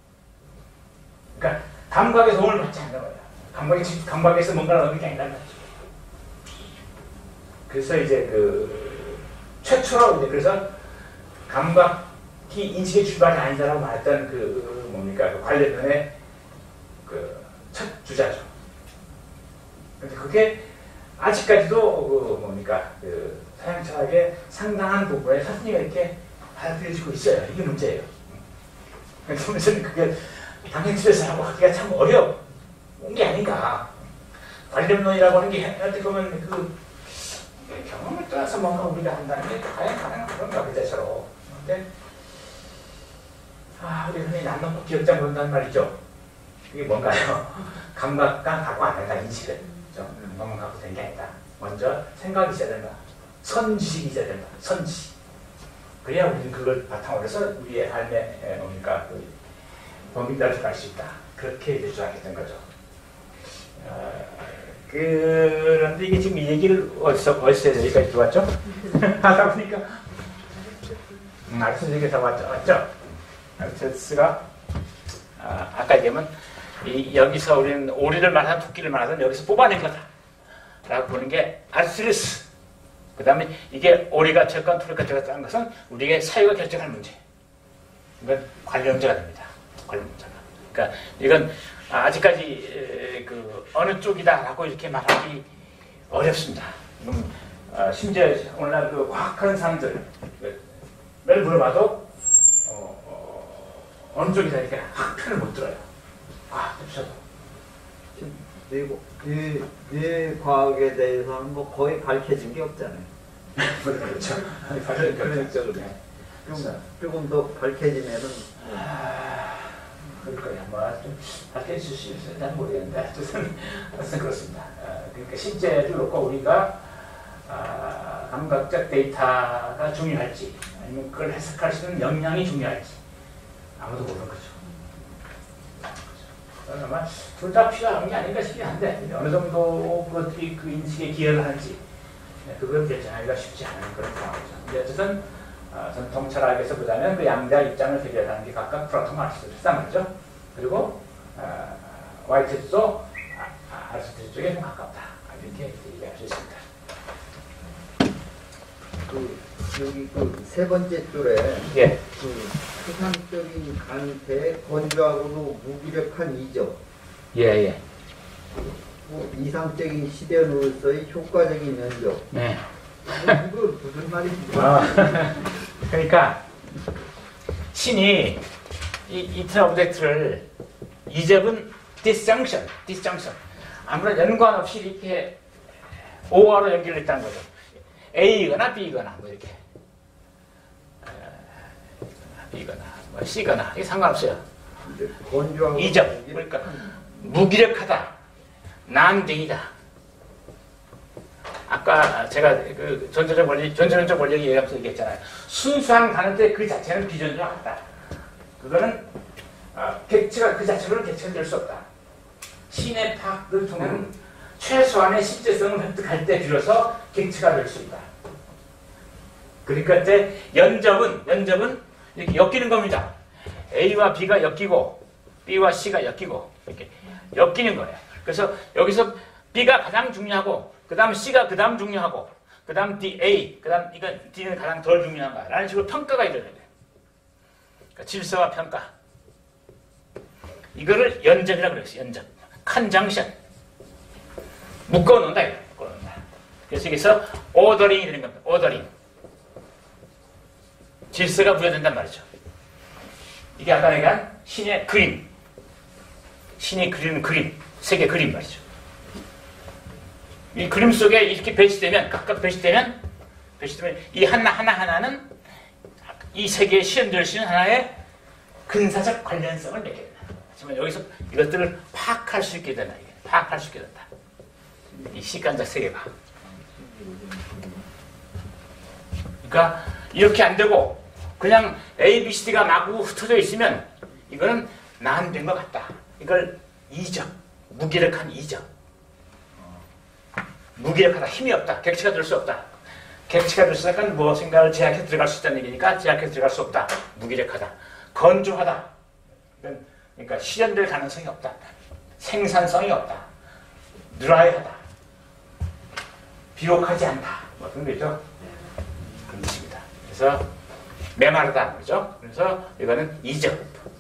그러니까 감각의 도움을 받지 않는 거예요. 감각의, 감각에서 뭔가를 얻는 게 아니란 말이죠. 그래서 이제 그 최초로 이제 그래서 감각이 인식의 출발이 아니다라고 말했던 그 뭡니까 그 관련론의 그 첫 주자죠. 근데 그게 아직까지도 그 뭡니까 그 서양 철학의 상당한 부분에 사진이가 이렇게 받아들여지고 있어요. 이게 문제예요. 그래서 저는 그게 당행실에서 하고 하기가 참 어려운 게 아닌가. 관념론이라고 하는 게 어떻게 보면 그 경험을 떠나서 뭔가 우리가 한다는 게 과연 가능한 그런가 그대처럼. 근데 아 우리 흔히 남는 기억장 본다는 말이죠. 그게 뭔가요? 감각과 갖고 안 된다 인식을 좀 너무 갖고 된 게 아니다. 먼저 생각이 있어야 된다. 선지식이 있어야 된다. 선지식. 그래야 우리는 그걸 바탕으로 해서 우리의 삶에 뭡니까 그 범위를 갈 수 있다. 그렇게 이제 주장했던 거죠. 어, 그런데 이게 지금 이 얘기를 어디서 어디서 여기까지 들어왔죠? 하다 보니까 음, 아리스토텔 얘기에서 왔죠, 맞죠? 아리스토텔스가 아, 아까 얘기하면 이, 여기서 우리는 오리를 말하든 토끼를 말하든 여기서 뽑아낸 거다. 라고 보는 게 아리스토텔레스. 그 다음에 이게 오리가 철권, 토리가 철권 것은 우리에게 사유가 결정할 문제. 이건 관련문제가 됩니다. 관련문제가. 그러니까 이건 아직까지 그 어느 쪽이다라고 이렇게 말하기 어렵습니다. 음, 어, 심지어 오늘날 그 과학하는 사람들을 물어봐도 어, 어, 어느 쪽이다 이렇게 확편을 못 들어요. 아, 그렇죠. 뇌, 뇌, 뇌 과학에 대해서는 뭐 거의 밝혀진 게 없잖아요. 그렇죠. 그러니까 좀, 조금 더 밝혀지면은 아, 그럴 거예요. 뭐좀 밝혀질 수 있어요. 난 모르겠는데 하여튼 하여튼 그렇습니다. 아, 그러니까 실제를 놓고 우리가 아, 감각적 데이터가 중요할지 아니면 그걸 해석할 수 있는 역량이 중요할지 아무도 모르는 거죠. 아마 둘 다 필요한 게 아닌가 싶긴 한데 어느 정도 그것들이 그 인식에 기여를 하는지 그걸 결정하기가 쉽지 않은 그런 상황이죠. 근데 어쨌든 어, 전통 철학에서 보자면 그 양자 입장을 대결하는 게 각각 플라톤과 아리스토텔레스란 말이죠. 그리고 어, 화이트도 아, 아리스토텔레스 쪽에 좀 가깝다. 이렇게 얘기할 수 있습니다. 그 여기 그 세 번째 줄에 예. 그 추상적인 강태에 건조하고도 무기력한 이적, 예, 예. 뭐 이상적인 시련으로서의 효과적인 면적. 네. 이거 무슨 말인지. 아, 그러니까 신이 이 이터 오브젝트를 이적은 disjunction, disjunction. 아무런 연관 없이 이렇게 오화로 연결했다는 거죠. A거나 B거나 뭐 이렇게 B거나 뭐 C거나 이게 상관없어요. 건조하고 이적 그러니까 무기력하다, 난쟁이다. 아까 제가 그 전자적 원리, 전자적 원리 얘기하면서 얘기했잖아요. 순수한 가는데 그 자체는 비전적하다. 그거는 어, 객체가 그 자체로는 객체가 될 수 없다. 신의 파악을 통한 음. 최소한의 실제성을 획득할 때 비로소 객체가 될 수 있다. 그러니까 이제 연접은 연접은 이렇게 엮이는 겁니다. A와 B가 엮이고 B와 C가 엮이고 이렇게 엮이는 거예요. 그래서 여기서 B가 가장 중요하고 그 다음 C가 그 다음 중요하고 그 다음 D, A, 그 다음 이건 D는 가장 덜 중요한가 라는 식으로 평가가 일어나요. 그러니까 질서와 평가. 이거를 연접이라고 그랬어요. 연접. 컨정션. 묶어놓는다. 묶어놓는다. 그래서 여기서 오더링이 되는 겁니다. 오더링. 질서가 부여된단 말이죠. 이게 아까 내가 신의 그림. 신이 그리는 그림. 세계 그림 말이죠. 이 그림 속에 이렇게 배치되면, 각각 배치되면, 배치되면 이 하나, 하나하나는 이 세계에 실현될 수 있는 하나의 근사적 관련성을 맺게 된다. 하지만 여기서 이것들을 파악할 수 있게 된다. 파악할 수 있게 된다. 이 시간적 세계가. 그러니까 이렇게 안 되고 그냥 A, B, C, D가 마구 흩어져 있으면 이거는 나 안 된 것 같다. 이걸 이적, 무기력한 이적. 무기력하다, 힘이 없다, 객체가 될 수 없다. 객체가 될 수 없으니까 무엇인가를 제약해 들어갈 수 있다는 얘기니까 제약해 들어갈 수 없다. 무기력하다. 건조하다. 그러니까 실현될 가능성이 없다. 생산성이 없다. 드라이하다. 비옥하지 않다. 뭐 그런 거죠. 그런 뜻입니다. 그래서 메마르다. 그죠? 그래서 이거는 이적.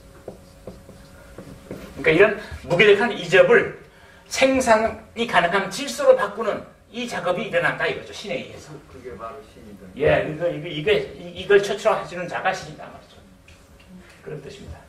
그러니까 이런 무기력한 이적을 생산이 가능한 질서로 바꾸는 이 작업이 일어난다 이거죠. 신에 의해서. 그게 바로 신이다. 예, 이거, 이거, 이거, 이걸 최초로 해주는 자가 신이다 말이죠. 그런 뜻입니다.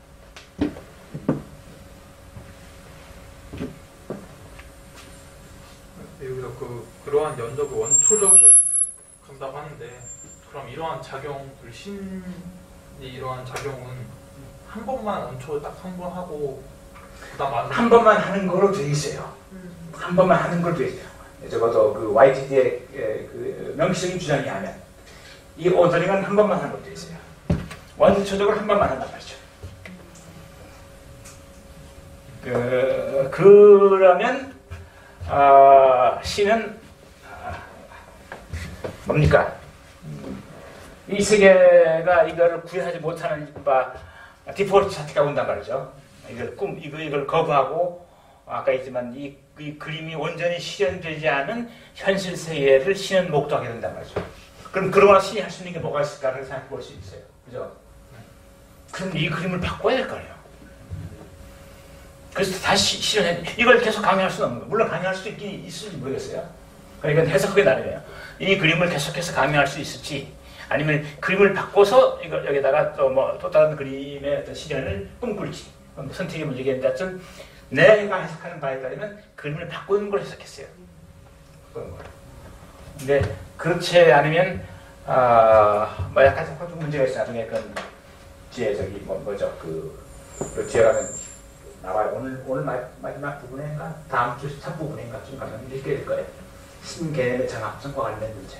여기서 그 그러한 연적을 원초적으로 간다고 하는데 그럼 이러한 작용을 신이 이러한 작용은 한 번만 원초 딱 한 번 하고 그다음 한 번만 하는 거로 돼 있어요. 한 번만 하는 걸로 돼 있어요. 적어도 그 와이티디의 그 명시적인 주장이 하면 이 오더링은 한 번만 하는 걸로 돼 있어요. 원초적으로 한 번만 한단 말이죠. 그 그러면 어, 신은 어, 뭡니까? 이 세계가 이거를 구현하지 못하는 바 디폴트 사태가 온단 말이죠. 이걸 꿈 이거 이걸 거부하고 아까 있지만 이, 이 그림이 온전히 실현되지 않은 현실 세계를 신은 목도하게 된단 말이죠. 그럼 그러나 신이 할 수 있는 게 뭐가 있을까를 생각해 볼 수 있어요. 그죠? 그럼 이 그림을 바꿔야 될 거예요. 그래서 다시 실현해. 이걸 계속 강요할 수는 없는 거예요. 물론 강요할 수도 있긴 있을지 모르겠어요. 그러니까 해석하기 나름이에요. 이 그림을 계속해서 강요할 수 있을지, 아니면 그림을 바꿔서 이걸 여기다가 또 뭐 또 다른 그림의 어떤 실현을 꿈꿀지, 선택의 문제겠는데, 하여튼 내가 해석하는 바에 따르면 그림을 바꾸는 걸 해석했어요. 바꾸는 걸. 근데 그렇지 않으면 아, 뭐 약간 좀 문제가 있어. 나중에 그 뒤에 저기 뭐 뭐죠 그, 그 뒤에 가면 나와요. 오늘 오늘 마, 마지막 부분인가 다음 주 첫 부분인가 좀 가면 읽게 될 거예요. 신개념의 장합성과 관련된 문제.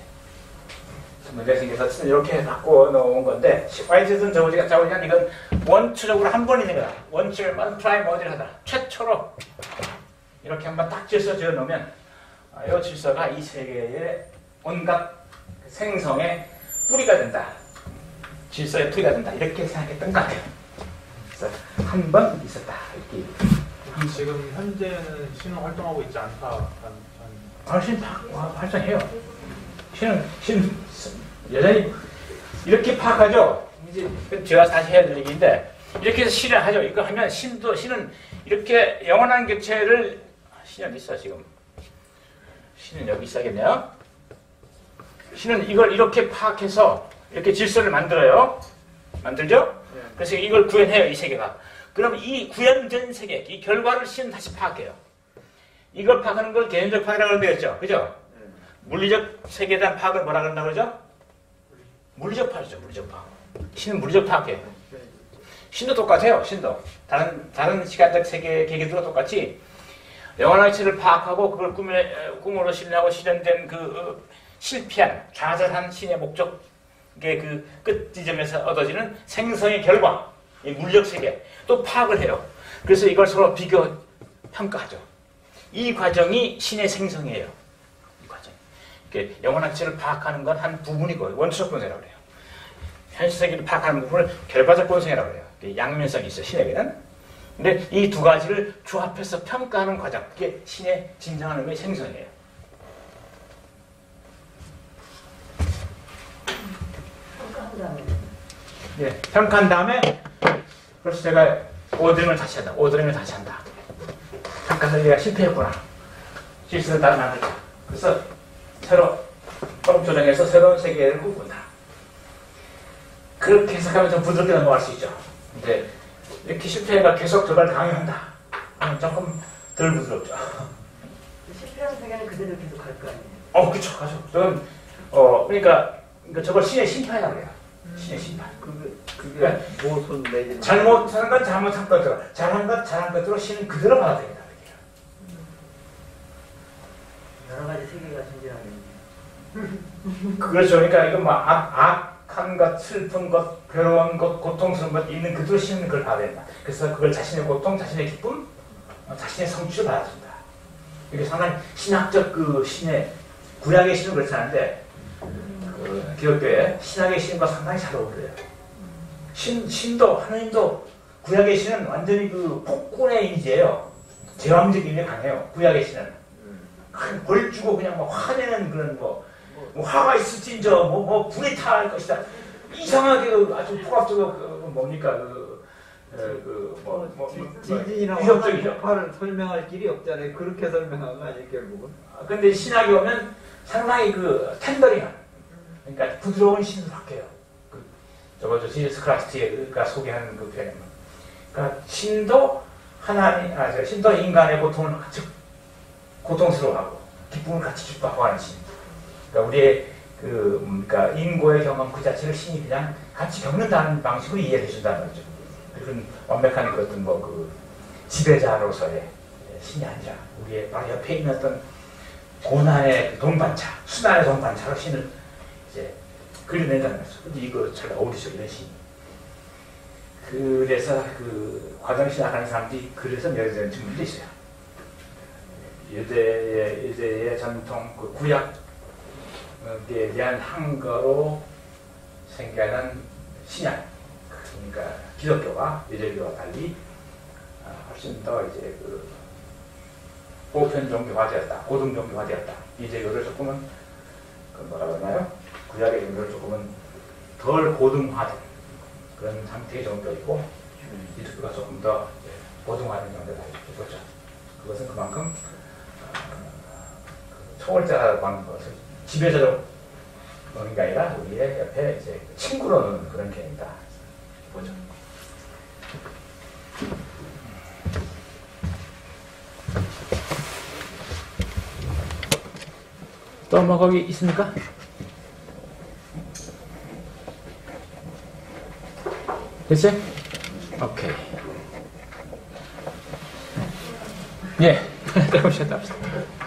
문제가 생겨서 이렇게 바꿔 놓은 건데, 와이트든 저우지가 자우지간 이건 원초적으로 한 번 있는 거다. 원초를 원 프라임 모델하다. 최초로 이렇게 한번 딱 질서 지어 놓으면 이 질서가 이 세계의 온갖 생성의 뿌리가 된다. 질서의 뿌리가 된다. 이렇게 생각했던 것 같아요. 그래서 한 번 있었다. 이렇게. 지금 현재는 신은 활동하고 있지 않다. 훨씬 활성해요. 신은 신 여전히 이렇게 파악하죠. 이제 제가 다시 해야 될 얘기인데, 이렇게 해서 실현하죠. 이거 하면 신도 신은 이렇게 영원한 객체를 신이 어디 있어 지금? 신은 여기 있어야겠네요. 신은 이걸 이렇게 파악해서 이렇게 질서를 만들어요. 만들죠? 그래서 이걸 구현해요, 이 세계가. 그럼 이 구현된 세계, 이 결과를 신은 다시 파악해요. 이걸 파악하는 걸 개념적 파악이라고 하는 거였죠. 그죠? 물리적 세계에 대한 파악을 뭐라 그런다고 그러죠? 물리적 파악이죠, 물리적 파악. 신은 물리적 파악이에요. 신도 똑같아요, 신도. 다른, 다른 시간적 세계의 계기들과 똑같이 영원한 객체를 파악하고 그걸 꿈에, 꿈으로 실현하고 실현된 그 어, 실패한, 좌절한 신의 목적의 그 끝 지점에서 얻어지는 생성의 결과, 이 물리적 세계, 또 파악을 해요. 그래서 이걸 서로 비교, 평가하죠. 이 과정이 신의 생성이에요. 이 과정. 이렇게 영원한 객체를 파악하는 건 한 부분이고, 원초적 본성이라고 그래요. 현실 세계를 파악하는 부분을 결과적 본성이라고 그래요. 양면성이 있어요, 신에게는. 근데 이 두 가지를 조합해서 평가하는 과정, 그게 신의 진정한 의미의 생성이에요. 평가한 다음에. 예, 평가한 다음에, 그래서 제가 오더링을 다시 한다. 오더링을 다시 한다. 평가에서 얘가 실패했구나. 실수를 다시 만들자. 그래서 새로 법 조정해서 새로운 세계를 꿈꾼다. 그렇게 해석하면 좀 부드럽게 넘어갈 수 있죠. 이제 이렇게 실패가 계속 저걸 강요한다. 그러면 조금 덜 부드럽죠. 실패한 세계는 그대로 계속 갈 거 아니에요? 어, 그쵸, 그쵸. 저는, 어, 그러니까, 그러니까 저걸 신의 심판이라고 해요. 신의 심판. 그게 그게 모순 내지는 잘못하는 건 잘못한 것으로, 잘한 건 잘한 것으로 신은 그대로 받아들인다. 그렇죠. 그러니까 이거 뭐 악, 악한 것, 슬픈 것, 괴로운 것, 고통스러운 것 있는 그대로 신은 걸 봐야 된다. 그래서 그걸 자신의 고통, 자신의 기쁨, 자신의 성취를 받아준다. 이게 상당히 신학적 그 신의 구약의 신은 그렇지 않은데 그 기독교의 신학의 신과 상당히 잘 어울려요. 신, 신도 하나님도 구약의 신은 완전히 그 폭군의 이미지예요. 제왕적 이미지 강해요. 구약의 신은 큰 벌 주고 그냥 뭐 화내는 그런 뭐, 뭐 화가 있을진저 뭐, 뭐 불이 탈 것이다. 이상하게 그 아주 폭압적으로 그 뭡니까 그 그뭐 뭐, 지진이나 위협적이죠. 폭발을 설명할 길이 없잖아요. 그렇게 설명한 거 아니에요, 결국은. 근데 신학에 오면 상당히 그 텐더링한, 그러니까 부드러운 신을 확해요. 그 저거 저 지저스 크라이스트가 소개하는 그 표현. 그러니까 신도 하나님, 아, 저 신도 인간의 고통을 같이 고통스러워하고 기쁨을 같이 기뻐하고 하는 신. 그러니까 우리의 그 뭡니까 인고의 경험 그 자체를 신이 그냥 같이 겪는다는 방식으로 이해해 준다는 거죠. 그런 완벽한 그 어떤 뭐 그 지배자로서의 신이 아니라 우리의 바로 옆에 있는 어떤 고난의 동반차, 순환의 동반차로 신을 이제 그려낸다는 거죠. 근데 이거 잘 어울리죠, 이런 신이. 그래서 그 과정신학 하는 사람들이 그래서 멸되는 측면도 있어요. 유대의, 유대의 전통 그 구약에 대한 항거로 생겨난 신약, 그러니까 기독교와 유대교와 달리 훨씬 더 이제 그 보편 종교화되었다, 고등 종교화되었다. 유대교를 조금은 그 뭐라 그러나요? 구약의 종교를 조금은 덜 고등화된 그런 상태의 종교이고 기독교가 조금 더 고등화된 종교다 이거죠. 그것은 그만큼 초월자라고 하는 것을 지배자로 보는 게 아니라 우리의 옆에 이제 친구로는 그런 개념이다. 보죠. 또 뭐 거기 있습니까? 됐지? 오케이. 예. 잠깐 쉬었다 합시다.